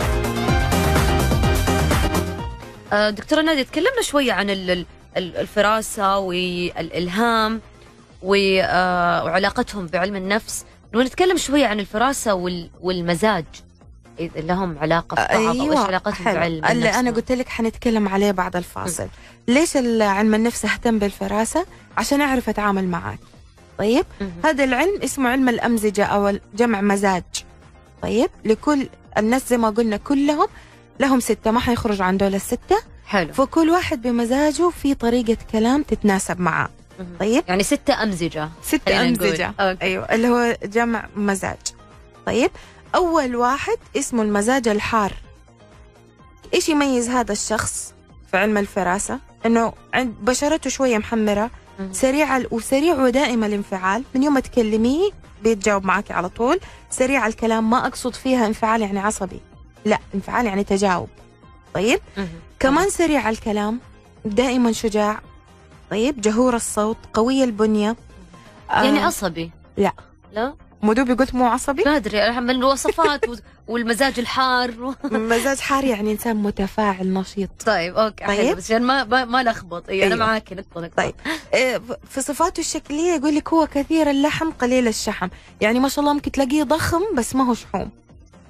آه، دكتورة نادية تكلمنا شوية عن ال- ال- الفراسة والإلهام و- آه، وعلاقتهم بعلم النفس، ونتكلم شوية عن الفراسة وال- والمزاج إذا لهم علاقة في بعض أو إيش علاقتهم حلو. بعلم اللي النفس. انا قلت لك حنتكلم عليه بعد الفاصل. ليش علم النفس اهتم بالفراسه؟ عشان اعرف اتعامل معك. طيب مهم. هذا العلم اسمه علم الامزجه او جمع مزاج. طيب لكل الناس زي ما قلنا كلهم لهم ستة، ما حيخرج عن دول الستة، حلو. فكل واحد بمزاجه في طريقة كلام تتناسب معاه. مهم. طيب يعني ستة أمزجة. ستة خلينا نقول. أمزجة. أوكي. أيوة اللي هو جمع مزاج. طيب أول واحد اسمه المزاج الحار. إيش يميز هذا الشخص في علم الفراسة؟ إنه عند بشرته شوية محمرة، مهم. سريع ال- وسريع ودائم الانفعال. من يوم ما تكلميه بيتجاوب معك على طول. سريع الكلام، ما أقصد فيها انفعال يعني عصبي، لا انفعال يعني تجاوب. طيب مهم. كمان سريع الكلام، دائما شجاع. طيب جهور الصوت، قوي البنية. يعني آه عصبي؟ لا. لا مو دوبي قلت مو عصبي. ما أدري من الوصفات و- والمزاج الحار. مزاج حار يعني إنسان متفاعل نشيط. طيب أوكي طيب. حلو، بس عشان ما ما, ما لخبط. أي أنا أيوة. معاكي نقطة نقطة. طيب آه، في صفاته الشكلية يقول لك هو كثير اللحم قليل الشحم. يعني ما شاء الله ممكن تلاقيه ضخم بس ما هو شحوم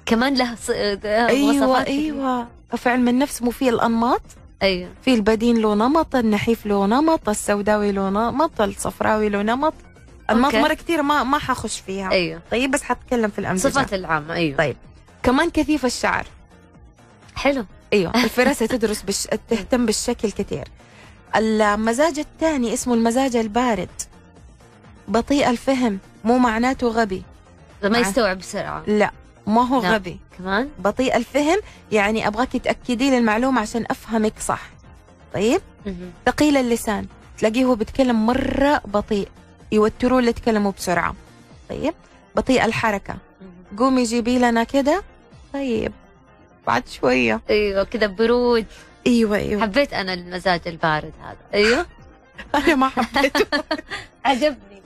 كمان له ص... ايوه ايوه في علم النفس مو في الانماط؟ ايوه في البدين له نمط، النحيف له نمط، السوداوي له نمط، الصفراوي له نمط. انماط مره كثير ما ما حخش فيها. ايوه طيب بس حتكلم في الامزجه صفات العامه. ايوه طيب كمان كثيف الشعر. حلو. ايوه الفراسه تدرس بش... تهتم بالشكل كثير. المزاج الثاني اسمه المزاج البارد، بطيء الفهم، مو معناته غبي، ما يستوعب بسرعه. لا ما هو لا. غبي، كمان بطيء الفهم يعني ابغاك تاكدي لي المعلومه عشان افهمك صح. طيب مهم. ثقيل اللسان، تلاقيه هو بيتكلم مره بطيء، يوتروه اللي يتكلموا بسرعه. طيب بطيء الحركه، مهم. قومي جيبي لنا كده. طيب بعد شويه. ايوه كذا برود. ايوه ايوه حبيت انا المزاج البارد هذا. ايوه انا ما حبيته. عجبني.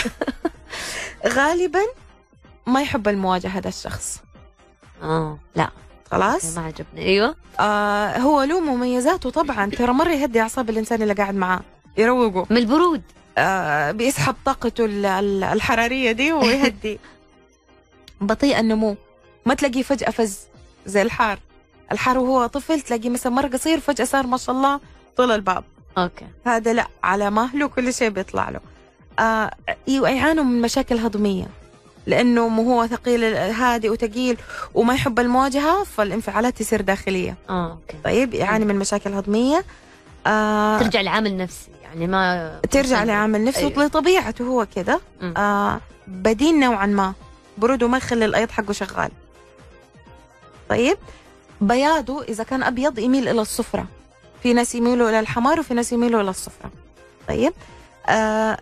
غالبا ما يحب المواجهه هذا الشخص. اه لا خلاص ما عجبني. ايوه آه هو له مميزاته طبعا، ترى مره يهدي اعصاب الانسان اللي قاعد معاه، يروقه، من البرود. آه بيسحب طاقته ال- ال- الحراريه دي ويهدي. بطيء النمو، ما تلاقيه فجاه فز زي الحار. الحار وهو طفل تلاقيه مثلا مره قصير فجاه صار ما شاء الله طول الباب. اوكي هذا لا، على مهله كل شيء بيطلع له. آه يعانوا من مشاكل هضميه، لانه مو هو ثقيل هادئ وثقيل وما يحب المواجهه، فالانفعالات تصير داخليه. اه اوكي. طيب يعاني من مشاكل هضميه. آه ترجع لعامل نفسي يعني ما ترجع لعامل نفسه. أيوة. أيوة. لطبيعته هو كده. مم. آه بدين نوعا ما، برود وما يخلي الايض حقه شغال. طيب بياضه اذا كان ابيض يميل الى الصفرة، في ناس يميلوا الى الحمار وفي ناس يميلوا الى الصفرة. طيب آه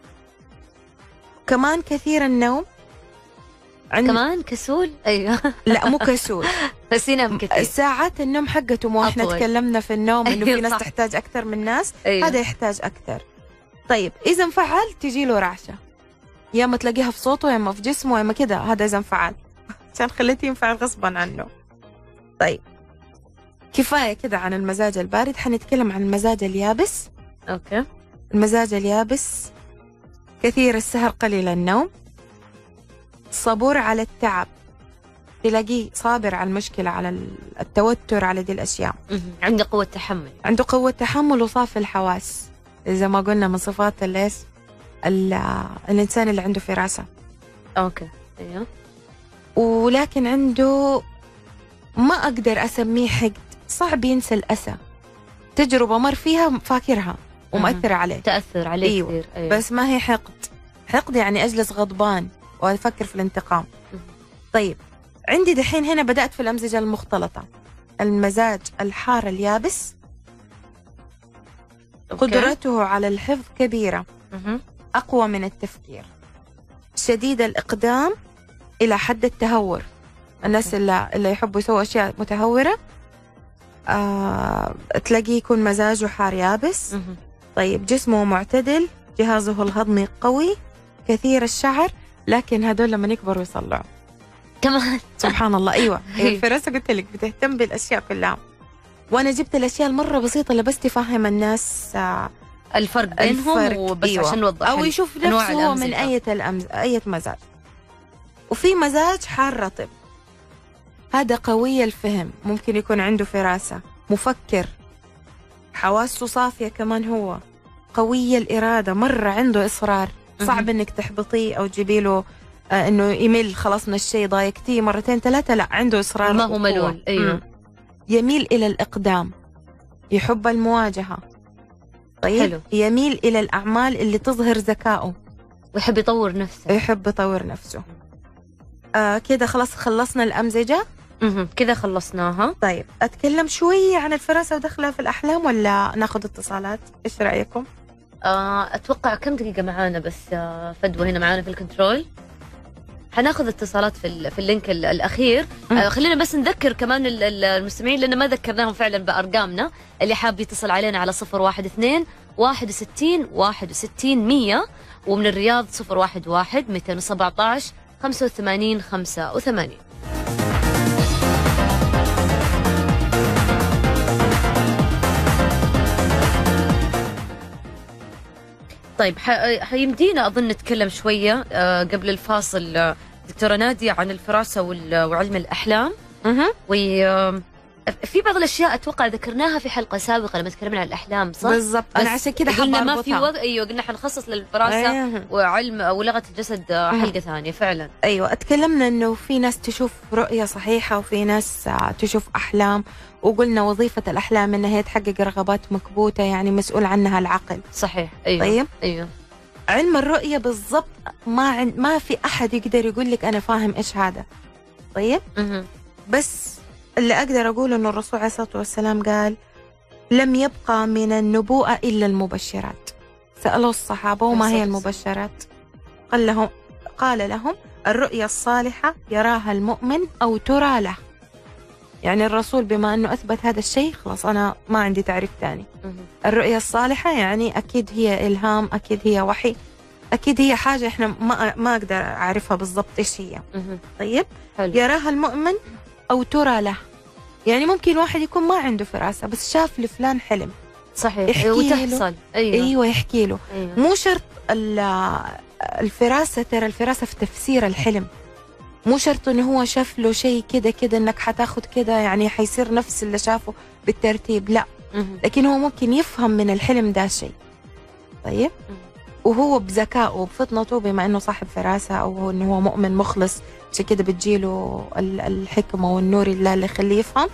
كمان كثير النوم. عند... كمان كسول. ايوه لا مو كسول، بس ينام كثير. ساعات النوم حقته، مو احنا أطول. تكلمنا في النوم انه أيوة في ناس صح. تحتاج اكثر من ناس. أيوة. هذا يحتاج اكثر. طيب اذا انفعل تجي له رعشه، يا اما تلاقيها في صوته يا اما في جسمه يا اما كده، هذا اذا انفعل. عشان خليته ينفعل غصبا عنه. طيب كفايه كده عن المزاج البارد، حنتكلم عن المزاج اليابس. اوكي. المزاج اليابس كثير السهر قليل النوم، صبور على التعب، تلاقيه صابر على المشكلة، على التوتر، على دي الأشياء. مهم. عنده قوة تحمل. عنده قوة تحمل وصافي الحواس، زي ما قلنا من صفات الليس الإنسان اللي عنده فراسة. اوكي. ايوه. ولكن عنده، ما أقدر أسميه حقد، صعب ينسى الأسى، تجربة مر فيها فاكرها ومأثرة عليه. تأثر عليه أيوة. كثير. أيوة. بس ما هي حقد. حقد يعني أجلس غضبان وأفكر في الانتقام. مم. طيب عندي دحين هنا بدأت في الأمزجة المختلطة. المزاج الحار اليابس أوكي. قدرته على الحفظ كبيرة، مهم. أقوى من التفكير، شديد الإقدام إلى حد التهور. الناس اللي, اللي يحبوا يسووا أشياء متهورة آه، تلاقيه يكون مزاجه حار يابس. مهم. طيب جسمه معتدل، جهازه الهضمي قوي، كثير الشعر، لكن هدول لما يكبروا يصلعوا. كمان سبحان الله. أيوة الفراسة قلت لك بتهتم بالأشياء كلها، وأنا جبت الأشياء المرة بسيطة اللي بس تفهم الناس آه الفرق بينهم الفرق. وبس. أيوة. عشان نوضح أو يشوف أنواع نفسه هو من الأمزجة. أية الأمز... أية مزاج. وفي مزاج حار رطب، هذا قوي الفهم، ممكن يكون عنده فراسة، مفكر، حواسه صافية، كمان هو قوي الإرادة، مرة عنده إصرار، صعب مهم. إنك تحبطيه أو تجيبي له آه إنه يمل خلاص من الشيء، ضايقتيه مرتين ثلاثة، لا عنده إصرار ما هو وقوة. ملول. أيوة. مم. يميل إلى الإقدام، يحب المواجهة. طيب حلو. يميل إلى الأعمال اللي تظهر ذكائه، ويحب يطور نفسه. يحب يطور نفسه. آه كده خلاص خلصنا الأمزجة. مهم. كذا خلصناها. طيب أتكلم شوي عن الفراسة ودخلها في الأحلام ولا ناخذ اتصالات؟ إيش رأيكم؟ آه أتوقع كم دقيقة معانا بس آه فدوى هنا معانا في الكنترول. حناخذ اتصالات في ال- في اللينك ال- الأخير. آه خلينا بس نذكر كمان ال- ال- المستمعين، لأن ما ذكرناهم فعلا بأرقامنا. اللي حاب يتصل علينا على صفر واحد اثنين واحد وستين واحد وستين مية، ومن الرياض صفر واحد واحد مئتين وسبعة عشر خمسة وثمانين خمسة وثمانين. طيب ح- حيمدينا أظن نتكلم شوية آه، قبل الفاصل آه، دكتورة نادية عن الفراسة وال- وعلم الأحلام. مه. وفي بعض الأشياء أتوقع ذكرناها في حلقة سابقة لما تكلمنا عن الأحلام، صح؟ بالضبط، أنا بس عشان كده قلنا حابة ما في أربطها. وقت. أيوة قلنا حنخصص للفراسة أيه. وعلم ولغة الجسد حلقة ثانية فعلا. أيوة، اتكلمنا إنه في ناس تشوف رؤية صحيحة وفي ناس آه، تشوف أحلام، وقلنا وظيفة الأحلام إنها هي تحقق رغبات مكبوتة، يعني مسؤول عنها العقل. صحيح. أيوة. طيب. أيوة. علم الرؤية بالضبط ما عن... ما في أحد يقدر يقول لك أنا فاهم إيش هذا. طيب. مه. بس اللي أقدر أقول إنه الرسول عليه الصلاة والسلام قال لم يبقى من النبوءة إلا المبشرات. سألوا الصحابة وما هي المبشرات؟ قال لهم قال لهم الرؤيا الصالحة يراها المؤمن أو ترى له. يعني الرسول بما أنه أثبت هذا الشيء خلاص أنا ما عندي تعريف ثاني. مه. الرؤيا الصالحة يعني أكيد هي إلهام، أكيد هي وحي، أكيد هي حاجة إحنا ما ما أقدر أعرفها بالضبط إيش هي. مه. طيب. حلو. يراها المؤمن أو ترى له، يعني ممكن واحد يكون ما عنده فراسة بس شاف لفلان حلم. صحيح. يحكي أيوة. له. وتحصل. أيوة. أيوة يحكي له. أيوة. مو شرط ال- الفراسة، ترى الفراسة في تفسير الحلم، مو شرط إنه هو شاف له شيء كده كده إنك حتاخد كده يعني حيصير نفس اللي شافه بالترتيب، لا، مه. لكن هو ممكن يفهم من الحلم ده شيء. طيب. مه. وهو بذكائه وبفطنته بما انه صاحب فراسه او انه هو مؤمن مخلص، عشان كده بتجيله ال- الحكمه والنور الله اللي يخليه يفهم.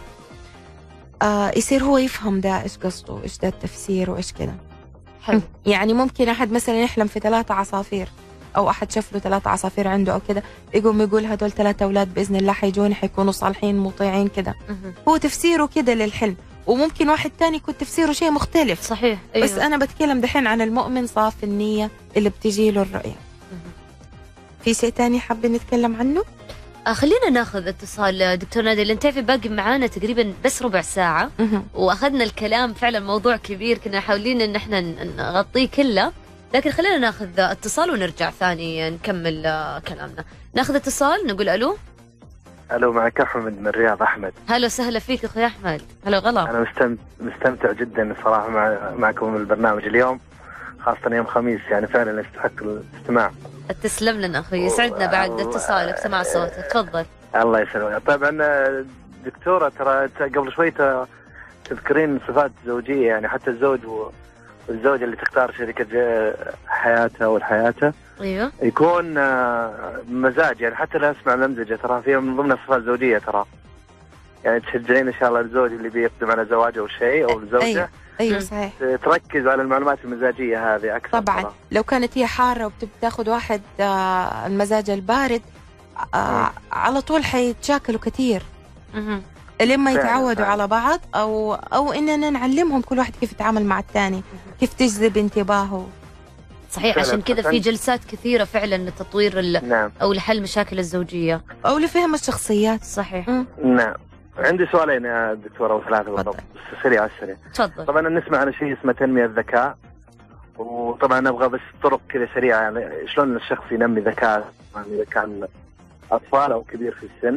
آه يصير هو يفهم ده ايش قصده، ايش ده التفسير وايش كده. حلو. يعني ممكن احد مثلا يحلم في ثلاثة عصافير، او احد شاف له ثلاثة عصافير عنده او كده، يقوم يقول هدول ثلاثة اولاد باذن الله حيجون حيكونوا صالحين مطيعين كده. مه. هو تفسيره كده للحلم، وممكن واحد تاني يكون تفسيره شيء مختلف. صحيح. أيوة. بس أنا بتكلم دحين عن المؤمن صاف النية اللي بتجي له الرؤية. مه. في شيء تاني حابين نتكلم عنه؟ آه خلينا ناخذ اتصال دكتور نادي، لان تعرفي باقي معانا تقريبا بس ربع ساعة، مهم. واخذنا الكلام فعلا موضوع كبير كنا حاولين ان احنا ن- نغطيه كله، لكن خلينا ناخذ اتصال ونرجع ثاني نكمل آه، كلامنا. ناخذ اتصال نقول الو. الو، معك احمد من الرياض. احمد، هلا وسهلا فيك اخوي احمد. هلا غلا. انا مستمتع مستمتع جدا صراحه مع معكم البرنامج اليوم، خاصه يوم خميس، يعني فعلا يستحق الاستماع. تسلم لنا اخوي، يسعدنا بعد اتصالك سمع صوتك، تفضل. الله يسلمك. طبعا دكتوره، ترى قبل شوي ت- تذكرين صفات زوجيه، يعني حتى الزوج و- والزوجه اللي تختار شريكه ج- حياتها والحياته ايوه. يكون آه، مزاج، يعني حتى لا اسمع الامزجه، ترى فيها من ضمن الصفات الزوجيه. ترى يعني تشجعين ان شاء الله الزوج اللي بيقدم على زواجه او شيء او الزوجه أيوة. أيوة مم. صحيح. تركز على المعلومات المزاجيه هذه اكثر. طبعا ترى. لو كانت هي حارة وبتاخد واحد آه، المزاج البارد، آه، مم. على طول حيتشاكلوا كثير مهم. لما فعلاً، يتعودوا فعلاً. على بعض، أو أو إننا نعلمهم كل واحد كيف يتعامل مع الثاني، كيف تجذب انتباهه. صحيح. فعلاً، عشان كذا في عشان- جلسات كثيرة فعلا لتطوير ال- نعم او لحل مشاكل الزوجية. أو لفهم الشخصيات. صحيح. مم. نعم. عندي سؤالين يا دكتورة، او ثلاثة بالضبط، بس سريع على السريع. تفضل. طبعا نسمع عن شيء اسمه تنمية الذكاء، وطبعا نبغى بس طرق كذا سريعة، يعني شلون الشخص ينمي ذكاء، يعني إذا كان أطفال أو كبير في السن.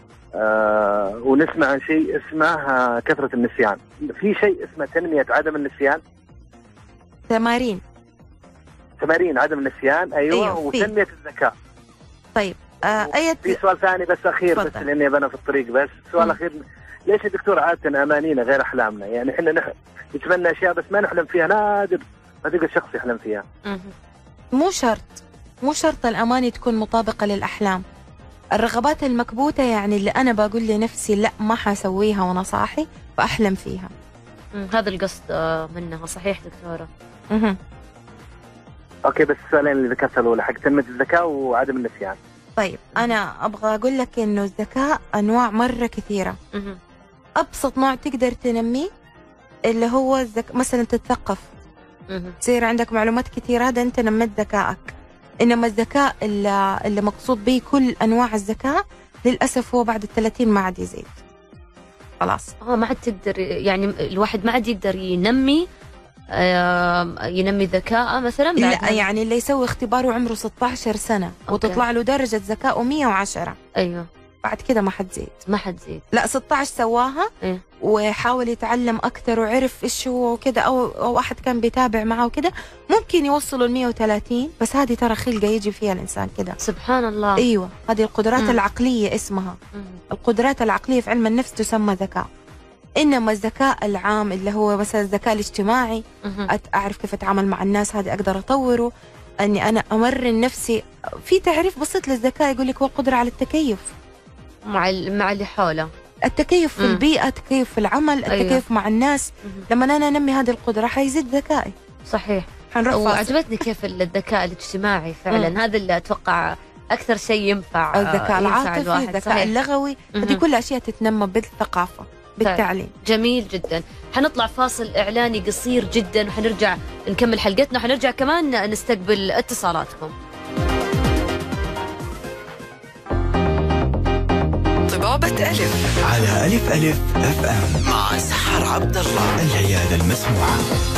آه ونسمع عن شيء اسمه آه، كثرة النسيان. في شيء اسمه تنمية عدم النسيان، تمارين. تمارين عدم النسيان. أيوة, أيوة، في. وتنمية الذكاء. طيب آه أي في سؤال ثاني بس أخير، بس تفضل. لأني أنا في الطريق، بس سؤال مم. أخير. ليش يا دكتور عادة أمانينا غير أحلامنا؟ يعني إحنا نح... نتمنى أشياء بس ما نحلم فيها، نادر ما تلقى شخص يحلم فيها. مهم. مو شرط مو شرط الأماني تكون مطابقة للأحلام. الرغبات المكبوتة يعني اللي أنا بقول لنفسي لا ما حسويها وأنا صاحي فأحلم فيها. مم. هذا القصد آه، منها. صحيح دكتورة. مهم. أوكي، بس السؤالين اللي ذكرتها الأولى حق تنمية الذكاء وعدم النسيان. طيب أنا أبغى أقول لك إنه الذكاء أنواع مرة كثيرة. مهم. أبسط نوع تقدر تنميه اللي هو الذك... مثلا تتثقف، مهم. تصير عندك معلومات كثيرة، هذا أنت نميت ذكائك. إنما الذكاء اللي, اللي مقصود به كل أنواع الذكاء للأسف هو بعد الثلاثين ما عاد يزيد خلاص. اه ما عاد تقدر، يعني الواحد ما عاد يقدر ينمي آه، ينمي ذكاءه مثلا. لا بعد يعني اللي يسوي اختبار وعمره ستة عشر سنة أوكي. وتطلع له درجة ذكاء مية وعشرة، ايوه. بعد كده ما حتزيد. ما حتزيد. لا ستة عشر سواها إيه؟ وحاول يتعلم أكثر وعرف إيش هو وكده، أو أو أحد كان بيتابع معه وكده، ممكن يوصلوا ل مية وثلاثين. بس هذه ترى خلقة يجي فيها الإنسان كده. سبحان الله. أيوة، هذه القدرات مم. العقلية اسمها. مم. القدرات العقلية في علم النفس تسمى ذكاء. إنما الذكاء العام اللي هو مثلا الذكاء الاجتماعي، مم. أعرف كيف أتعامل مع الناس، هذه أقدر أطوره. أني أنا أمرن نفسي في تعريف بسيط للذكاء، يقول لك هو القدرة على التكيف مع ال- مع اللي حوله. التكيف في مم. البيئة، التكيف في العمل، التكيف أيوة. مع الناس. مم. لما أنا أنمي هذه القدرة حيزيد ذكائي. صحيح. حنروح فاصل. وعجبتني كيف الذكاء الاجتماعي فعلا. مم. هذا اللي أتوقع أكثر شيء ينفع. الذكاء ينفع العاطفي، الواحد. الذكاء صحيح. اللغوي، مهم. هذه كل أشياء تتنمى بالثقافة، بالتعليم. جميل جدا. حنطلع فاصل إعلاني قصير جدا وحنرجع نكمل حلقتنا، وحنرجع كمان نستقبل اتصالاتكم. طبابة ألف على ألف ألف أف أم مع سحر عبد الله. العيادة المسموعة.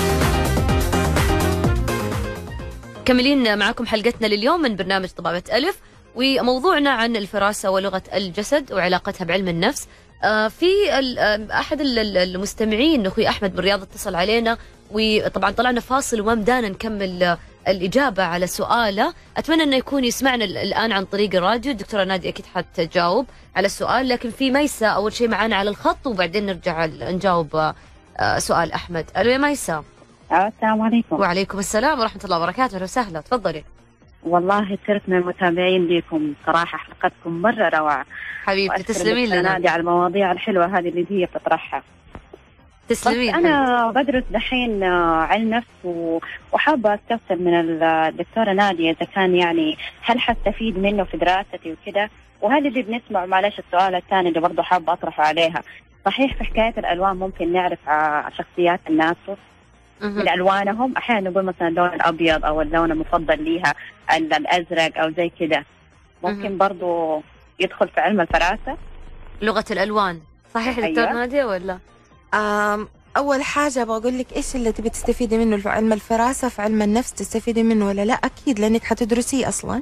كملين معكم حلقتنا لليوم من برنامج طبابة ألف، وموضوعنا عن الفراسة ولغة الجسد وعلاقتها بعلم النفس. آه في ال- آه، أحد ال- ال- المستمعين أخوي أحمد من الرياض اتصل علينا، وطبعا طلعنا فاصل وما مدانا نكمل آه، الإجابة على سؤاله. أتمنى أنه يكون يسمعنا ال- الآن عن طريق الراديو. الدكتورة نادية أكيد حتجاوب على السؤال، لكن في ميسة أول شيء معانا على الخط، وبعدين نرجع ال- نجاوب آه، آه، سؤال أحمد. ألو يا ميسة. السلام عليكم. وعليكم السلام ورحمة الله وبركاته. أهلا وسهلا، تفضلي. والله صرت من المتابعين لكم صراحة، حلقتكم مرة روعة. حبيبتي تسلمين لنا لنا. على المواضيع الحلوة هذه اللي هي بتطرحها. بس تسلمين. أنا بدرس دحين آه، علم نفس و- وحابة أستفسر من ال- الدكتورة نادية إذا كان يعني هل حستفيد منه في دراستي وكده، وهذا اللي بنسمع. معلش السؤال الثاني اللي برضه حابة أطرحه عليها، صحيح في حكاية الألوان ممكن نعرف آه، شخصيات الناس مهم. من ألوانهم؟ أحيانا نقول مثلا اللون الأبيض أو اللون المفضل ليها ال- الأزرق أو زي كده، مهم. ممكن برضو يدخل في علم الفراسة. لغة الألوان صحيح دكتور أيوة. نادية ولا؟ آم، أول حاجة بقول لك إيش اللي تبي تستفيدي منه في علم الفراسة، في علم النفس تستفيدي منه ولا لا؟ أكيد، لأنك حتدرسيه أصلا.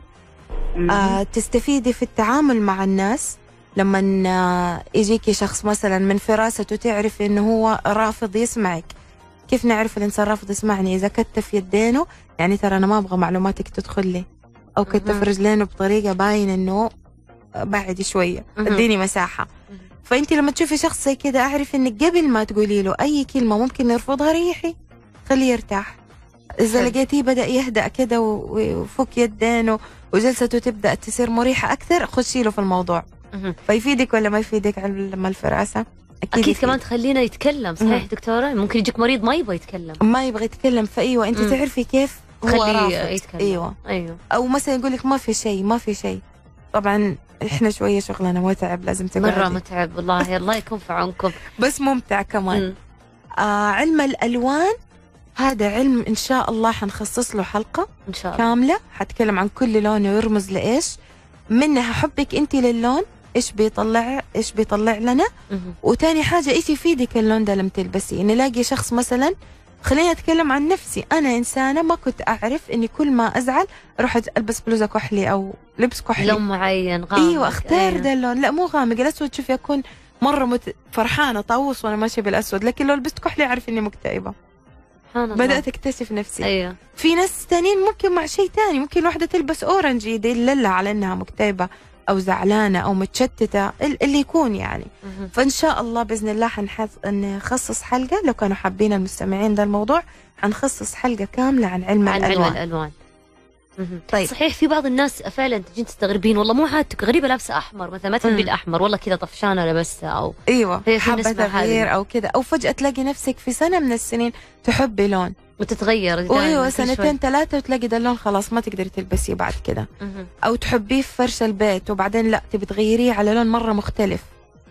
آه، تستفيدي في التعامل مع الناس. لما آه، يجيكي شخص مثلا من فراسته تعرف إنه هو رافض يسمعك. كيف نعرف الإنسان رافض يسمعني؟ إذا كتف يدينه يعني ترى أنا ما أبغى معلوماتك تدخل لي، أو كتف مهم. رجلينه بطريقة باين إنه بعد شوية، مهم. اديني مساحة. مهم. فأنت لما تشوفي شخص زي كده أعرف إنك قبل ما تقولي له أي كلمة ممكن يرفضها، ريحي خليه يرتاح. إذا حلو. لقيتيه بدأ يهدأ كده و- وفك يدينه وجلسته تبدأ تصير مريحة أكثر، خشي له في الموضوع. مهم. فيفيدك ولا ما يفيدك علم الفراسة؟ أكيد يفيد. كمان تخلينا يتكلم. صحيح مهم. دكتورة، ممكن يجيك مريض ما يبغى يتكلم، ما يبغى يتكلم، فأيوة أنت مم. تعرفي كيف هو خليه رافض. يتكلم. أيوة. أيوة. أو مثلا يقول لك ما في شيء، ما في شيء. طبعا إحنا شوية شغلنا متعب، لازم مرة تقعدي، متعب والله. الله يكون في عونكم. بس ممتع كمان. مم. آه، علم الألوان هذا علم إن شاء الله حنخصص له حلقة إن شاء الله. كاملة، حتكلم عن كل لون ويرمز لإيش. منها حبك أنت للون، إيش بيطلع إيش بيطلع لنا. مهم. وتاني حاجة إيش يفيدك اللون ده لما تلبسي. نلاقي شخص مثلا، خليني أتكلم عن نفسي، أنا إنسانة ما كنت أعرف إني كل ما أزعل أروح ألبس بلوزة كحلي أو لبس كحلي. لون معين غامق. ايوه اختار أيوة. ده اللون. لا مو غامق، الاسود شوفي اكون مره مت... فرحانه طاووس وانا ماشيه بالاسود، لكن لو لبست كحلي اعرف اني مكتئبه. سبحان الله. بدات اكتشف نفسي. أيوة. في ناس تانيين ممكن مع شيء تاني، ممكن واحده تلبس اورنج يدللها على انها مكتئبه او زعلانه او متشتته، ال- اللي يكون يعني. مهم. فان شاء الله باذن الله حنحظ نخصص حلقه، لو كانوا حابين المستمعين ده الموضوع حنخصص حلقه كامله عن علم عن علم الالوان. الألوان. مهم. طيب. صحيح في بعض الناس فعلا تجين تستغربين، والله مو عادتك غريبة لابسة أحمر مثلا، ما تحبي مم. الأحمر، والله كذا طفشانة لبسها، أو ايوه هي في حابه نسبة تغيير هذه. او كذا، او فجاه تلاقي نفسك في سنه من السنين تحبي لون، وتتغير دائماً وايوه كل سنتين شوي. ثلاثة وتلاقي ده اللون خلاص ما تقدري تلبسيه بعد كده. مهم. او تحبيه في فرش البيت وبعدين لا تبي تغيريه على لون مرة مختلف.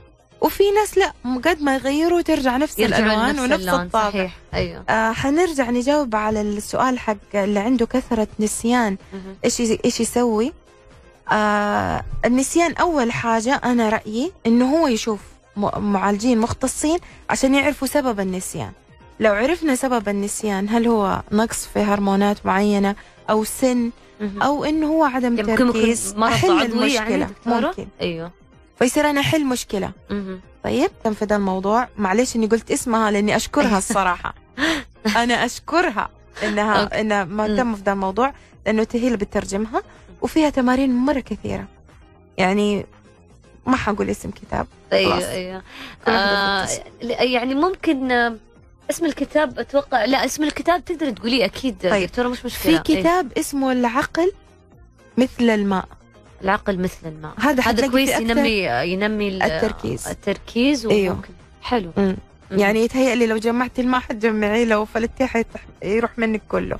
وفي ناس لا قد ما يغيروا ترجع نفس يرجعون الالوان نفس ونفس اللون. الطابع. صحيح. أيوة. آه حنرجع نجاوب على السؤال حق اللي عنده كثرة نسيان، مهم. ايش يز- ايش يسوي. آه النسيان اول حاجة انا رأيي انه هو يشوف م- معالجين مختصين عشان يعرفوا سبب النسيان. لو عرفنا سبب النسيان، هل هو نقص في هرمونات معينة او سن مهم. او انه هو عدم يعني ممكن يكون تركيز، مرض احل عضوي يعني المشكلة دكتورة؟ ممكن. أيوة. فيصير أنا أحل مشكلة. مهم. طيب تم في ذا الموضوع، معلش إني قلت اسمها لأني أشكرها الصراحة. أنا أشكرها إنها أوكي. إنها مم. مهتمة في ذا الموضوع، لأنه هي اللي بتترجمها، وفيها تمارين مرة كثيرة. يعني ما حقول اسم كتاب. ايوه خلاص. ايوه كل واحدة آه في يعني ممكن آه، اسم الكتاب اتوقع، لا اسم الكتاب تقدر تقوليه اكيد طيب. دكتوره، مش مشكله. في كتاب اسمه العقل مثل الماء. العقل مثل الماء، هذا هذا حتلاقي كويس، فيه أكثر ينمي ينمي ال- التركيز. التركيز أيوه. وممكن حلو. مم. مم. يعني يتهيألي لو جمعت الماء حتجمعيه، لو فلتيه حيتح- يروح منك كله.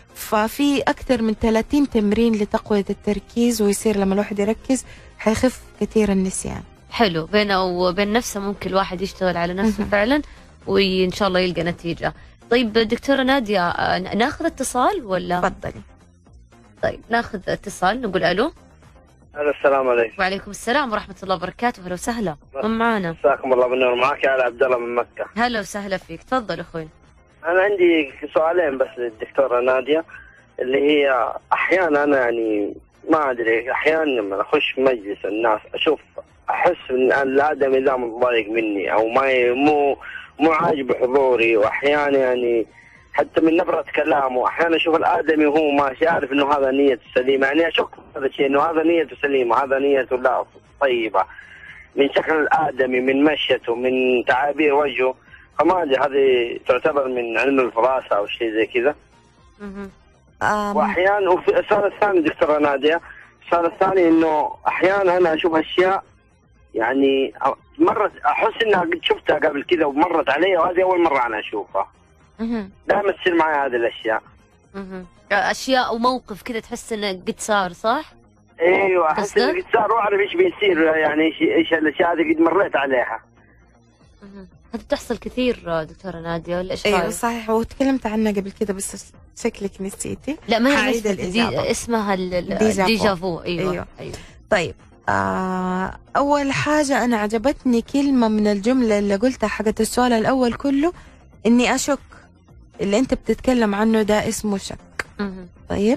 ففي أكثر من ثلاثين تمرين لتقوية التركيز، ويصير لما الواحد يركز حيخف كثير النسيان. حلو، بينه وبين نفسه ممكن الواحد يشتغل على نفسه مهم. فعلا، وإن شاء الله يلقى نتيجة. طيب دكتورة نادية، آه، ناخذ اتصال ولا؟ تفضلي. طيب ناخذ اتصال، نقول ألو. الو السلام عليكم. وعليكم السلام ورحمة الله وبركاته، هلا وسهلا. من معنا؟ مساكم الله بالنور، معك علي عبد الله من مكة. هلا وسهلا فيك، تفضل أخوي. انا عندي سؤالين بس للدكتورة نادية، اللي هي احيانا انا يعني ما ادري، احيانا لما اخش مجلس الناس اشوف احس ان الادمي ذا متضايق مني، او ما ي- مو مو عاجب حضوري، واحيانا يعني حتى من نبرة كلامه احيانا اشوف الادمي وهو ماشي اعرف انه هذا نيته سليمه، يعني اشك في هذا الشيء انه هذا نيته سليمه، هذا نيته لا طيبه، من شكل الادمي، من مشيته، من تعابير وجهه. فما ادري هذه تعتبر من علم الفراسه او شيء زي كذا. مهم. آم، واحيانا، وفي السؤال الثاني دكتوره ناديه، السؤال الثاني انه احيانا انا اشوف اشياء يعني مرت احس انها قد شفتها قبل كذا ومرت علي، وهذه اول مره انا اشوفها. مهم. دائما تصير معي هذه الاشياء. مهم. أشياء أو موقف كذا تحس إنه قد صار، صح؟ ايوه احس قصدك؟ انه قد صار واعرف ايش بيصير، يعني ايش ايش الاشياء هذه قد مريت عليها. مهم. هذا بتحصل كثير دكتورة نادية، ولا إيش ايوه رأيك؟ صحيح، وتكلمت عنها قبل كده بس شكلك نسيتي. لا ما هي حعيد نفس- الإجابة. دي اسمها ال- ال- ديجافو. ديجافو. أيوة. أيوة. أيوة. طيب آه أول حاجة أنا عجبتني كلمة من الجملة اللي قلتها حقت السؤال الأول كله، إني أشك. اللي أنت بتتكلم عنه ده اسمه شك. مهم. طيب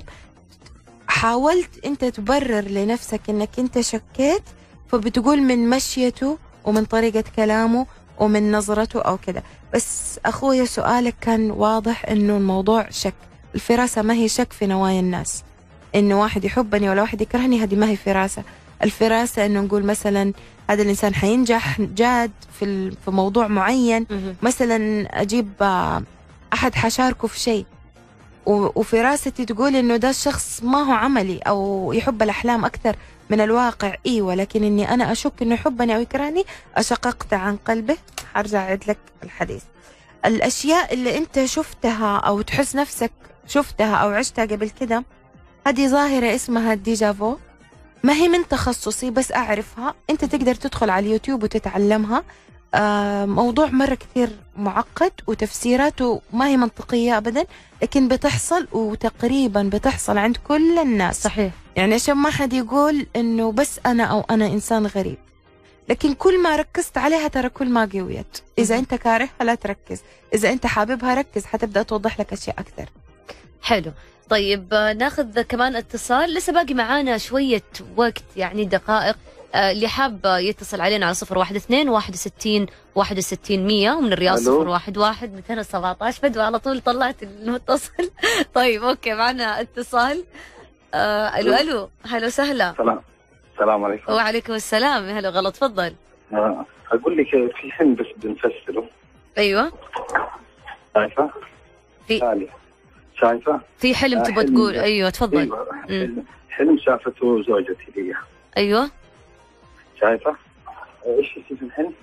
حاولت أنت تبرر لنفسك إنك أنت شكيت، فبتقول من مشيته ومن طريقة كلامه ومن نظرته أو كده. بس أخويا سؤالك كان واضح إنه الموضوع شك. الفراسة ما هي شك في نوايا الناس، إنه واحد يحبني ولا واحد يكرهني، هذه ما هي فراسة. الفراسة إنه نقول مثلا هذا الإنسان حينجح جاد في ال- في موضوع معين، مهم. مثلا أجيب آه، أحد حشاركه في شيء، و- وفراستي تقول إنه ده الشخص ما هو عملي أو يحب الأحلام أكثر من الواقع. إيه، ولكن إني أنا أشك إنه يحبني أو يكرهني، أشققت عن قلبه. حرجع أعيد لك الحديث. الأشياء اللي أنت شفتها أو تحس نفسك شفتها أو عشتها قبل كده، هذه ظاهرة اسمها الديجافو. ما هي من تخصصي بس أعرفها. أنت تقدر تدخل على اليوتيوب وتتعلمها. آه موضوع مرة كثير معقد وتفسيراته ما هي منطقية أبدا، لكن بتحصل، وتقريبا بتحصل عند كل الناس. صحيح. يعني عشان ما حد يقول إنه بس أنا أو أنا إنسان غريب، لكن كل ما ركزت عليها ترى كل ما قويت. إذا أنت كارهها لا تركز، إذا أنت حاببها ركز، حتبدأ توضح لك أشياء أكثر. حلو. طيب آه، ناخذ كمان اتصال، لسه باقي معانا شوية وقت يعني دقائق. آه، اللي حاب يتصل علينا على صفر واحد اثنين واحد وستين واحد وستين مية، ومن الرياض ألو. صفر واحد واحد مئتين وسبعة عشر. فدوى على طول طلعت المتصل. طيب أوكي، معنا اتصال. آه، ألو ألو، هلا وسهلا. سلام السلام عليكم. وعليكم السلام، هلا غلط، تفضل. آه، اقول لك في حلم بس بنفسره. أيوة. شايفه؟ في ثاني شايفه؟ في حلم آه، تبغى حلم تقول؟ بس. أيوة تفضل. ايوه حلم, حلم شافته زوجتي لي. أيوة. شايفه؟ ايش في الحلم؟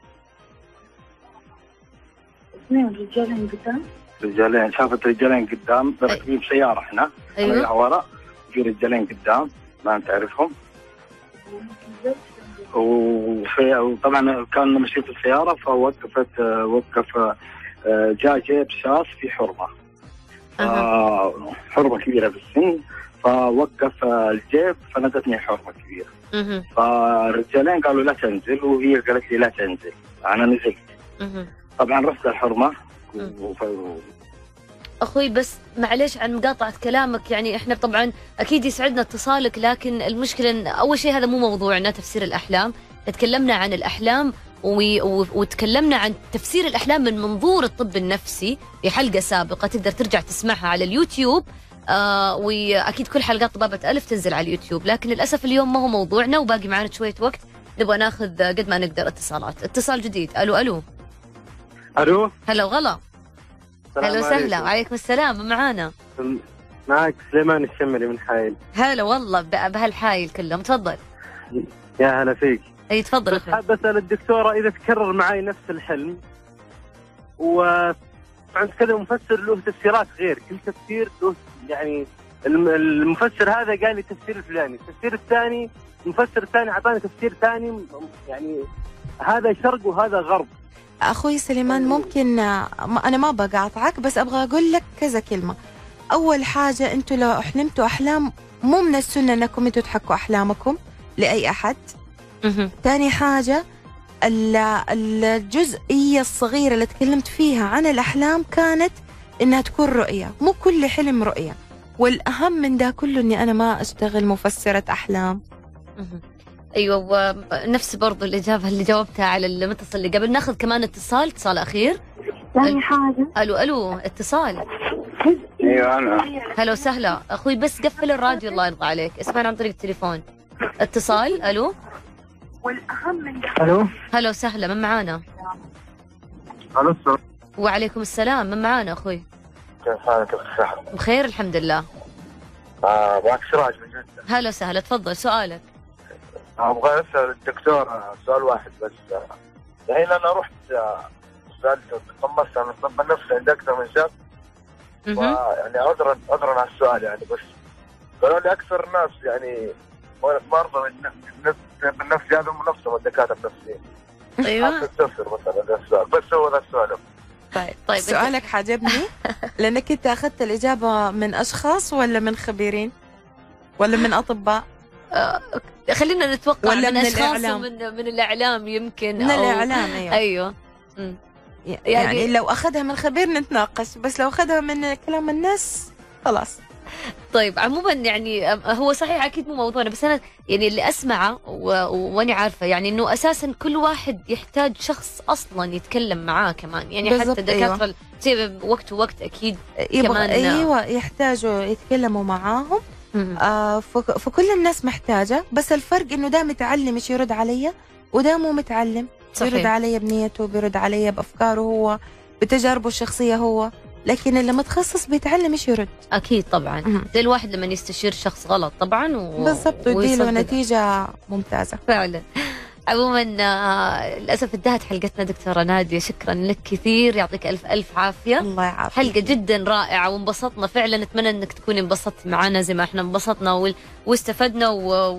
اثنين رجالين قدام. رجالين، شافت رجالين قدام راكبين سياره احنا. أيوة. انا ورا، في رجالين قدام ما تعرفهم. وفي وطبعا كان مشيت في السياره، فوقفت وقف آه، جاء جيب شاص في حرمه. آه، حرمه كبيره في السن، فوقف الجيب فنادتني حرمه كبيره. مهم. فالرجالين قالوا لا تنزل، وهي قالت لي لا تنزل. انا نزلت. مهم. طبعا رحت الحرمه. مم. وف- اخوي بس معلش عن مقاطعة كلامك، يعني احنا طبعا اكيد يسعدنا اتصالك، لكن المشكلة ان اول شيء هذا مو موضوعنا تفسير الاحلام. تكلمنا عن الأحلام و... و... وتكلمنا عن تفسير الأحلام من منظور الطب النفسي في حلقة سابقة، تقدر ترجع تسمعها على اليوتيوب. آه وأكيد كل حلقات طبابة ألف تنزل على اليوتيوب، لكن للأسف اليوم ما هو موضوعنا وباقي معنا شوية وقت، نبغى ناخذ قد ما نقدر اتصالات. اتصال جديد. ألو ألو الو هلا وغلا. هلا وسهلا. وعليكم السلام. من معانا؟ معك سليمان الشمري من حايل. هلا والله بهالحايل كلهم، تفضل. يا هلا فيك. اي تفضل. بس حاب اسال الدكتوره اذا تكرر معي نفس الحلم و عند كذا مفسر له تفسيرات غير، كل تفسير له يعني المفسر هذا قال لي تفسير الفلاني، التفسير الثاني المفسر الثاني اعطاني تفسير ثاني، يعني هذا شرق وهذا غرب. اخوي سليمان ممكن انا ما بقاطعك بس ابغى اقول لك كذا كلمه. اول حاجه انتوا لو حلمتوا احلام مو من السنه انكم انتوا تحكوا احلامكم لاي احد. ثاني حاجه الجزئيه الصغيره اللي تكلمت فيها عن الاحلام كانت انها تكون رؤيه، مو كل حلم رؤيه. والاهم من ده كله اني انا ما اشتغل مفسره احلام. ايوه، ونفس برضو الاجابه اللي جاوبتها على المتصل اللي قبل. ناخذ كمان اتصال اتصال اخير. ثاني حاجه. الو الو اتصال. ايوه انا. هلا وسهلا اخوي، بس قفل الراديو الله يرضى عليك، اسمعنا عن طريق التليفون. اتصال. الو. والاهم من ده. الو. هلا وسهلا. من معانا؟ الو السلام. وعليكم السلام. من معانا اخوي؟ كيف حالك يا سحر؟ بخير الحمد لله. اه معك سراج من جدة. هلا وسهلا، تفضل سؤالك. ابغى اسال الدكتور سؤال واحد بس. الحين انا رحت سالت تقمصت عن الطب النفسي عند اكثر من شخص، ويعني عذرا عذرا على السؤال يعني، بس قالوا لي اكثر الناس يعني مرضى بالنفس هذا هم نفسهم الدكاتره النفسيين. ايوه تفسر مثلا السؤال، بس هو ذا السؤال. طيب طيب سؤالك حاجبني لانك انت اخذت الاجابه من اشخاص ولا من خبيرين ولا من اطباء؟ آه خلينا نتوقع ولا من, من اشخاص الإعلام. من من الاعلام يمكن من أو الاعلام. ايوه ايوه يعني, يعني لو اخذها من خبير نتناقش، بس لو اخذها من كلام الناس خلاص. طيب عموما يعني هو صحيح اكيد مو موضوعنا، بس انا يعني اللي اسمعه واني عارفه يعني انه اساسا كل واحد يحتاج شخص اصلا يتكلم معاه كمان، يعني حتى دكاتره تصير وقت ووقت اكيد كمان. ايوه يحتاجوا يتكلموا معاهم. آه فكل الناس محتاجه، بس الفرق انه ده متعلم ايش يرد علي وده مو متعلم. صحيح. بيرد علي بنيته، بيرد علي بافكاره هو، بتجاربه الشخصيه هو، لكن اللي متخصص بيتعلم ايش يرد. اكيد طبعا. زي الواحد لما يستشير شخص غلط طبعا و... بالضبط ويديله نتيجه ممتازه فعلا. عموما للاسف انتهت حلقتنا دكتوره ناديه، شكرا لك كثير، يعطيك الف الف عافيه. الله يعافيك. حلقه جدا رائعه وانبسطنا فعلا، نتمنى انك تكوني انبسطت معنا زي ما احنا انبسطنا و... واستفدنا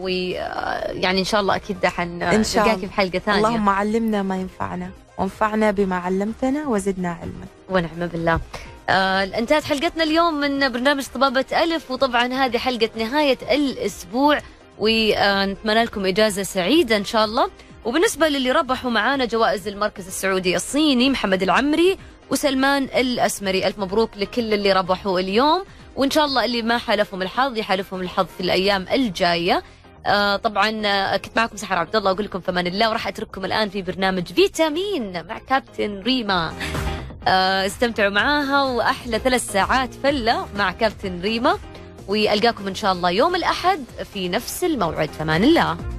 ويعني و... ان شاء الله اكيد حنلقاكي في حلقه ثانيه. اللهم علمنا ما ينفعنا وانفعنا بما علمتنا وزدنا علما. ونعم بالله. آه، انتهت حلقتنا اليوم من برنامج طبابة ألف، وطبعا هذه حلقة نهاية الأسبوع، ونتمنى لكم إجازة سعيدة إن شاء الله. وبالنسبة للي ربحوا معانا جوائز المركز السعودي الصيني، محمد العمري وسلمان الأسمري، ألف مبروك لكل اللي ربحوا اليوم، وإن شاء الله اللي ما حالفهم الحظ يحالفهم الحظ في الأيام الجاية. آه طبعا آه كنت معكم سحر عبد الله، أقول لكم فمان الله، وراح أترككم الآن في برنامج فيتامين مع كابتن ريما. آه استمتعوا معاها وأحلى ثلاث ساعات فلة مع كابتن ريما، وألقاكم إن شاء الله يوم الأحد في نفس الموعد. فمان الله.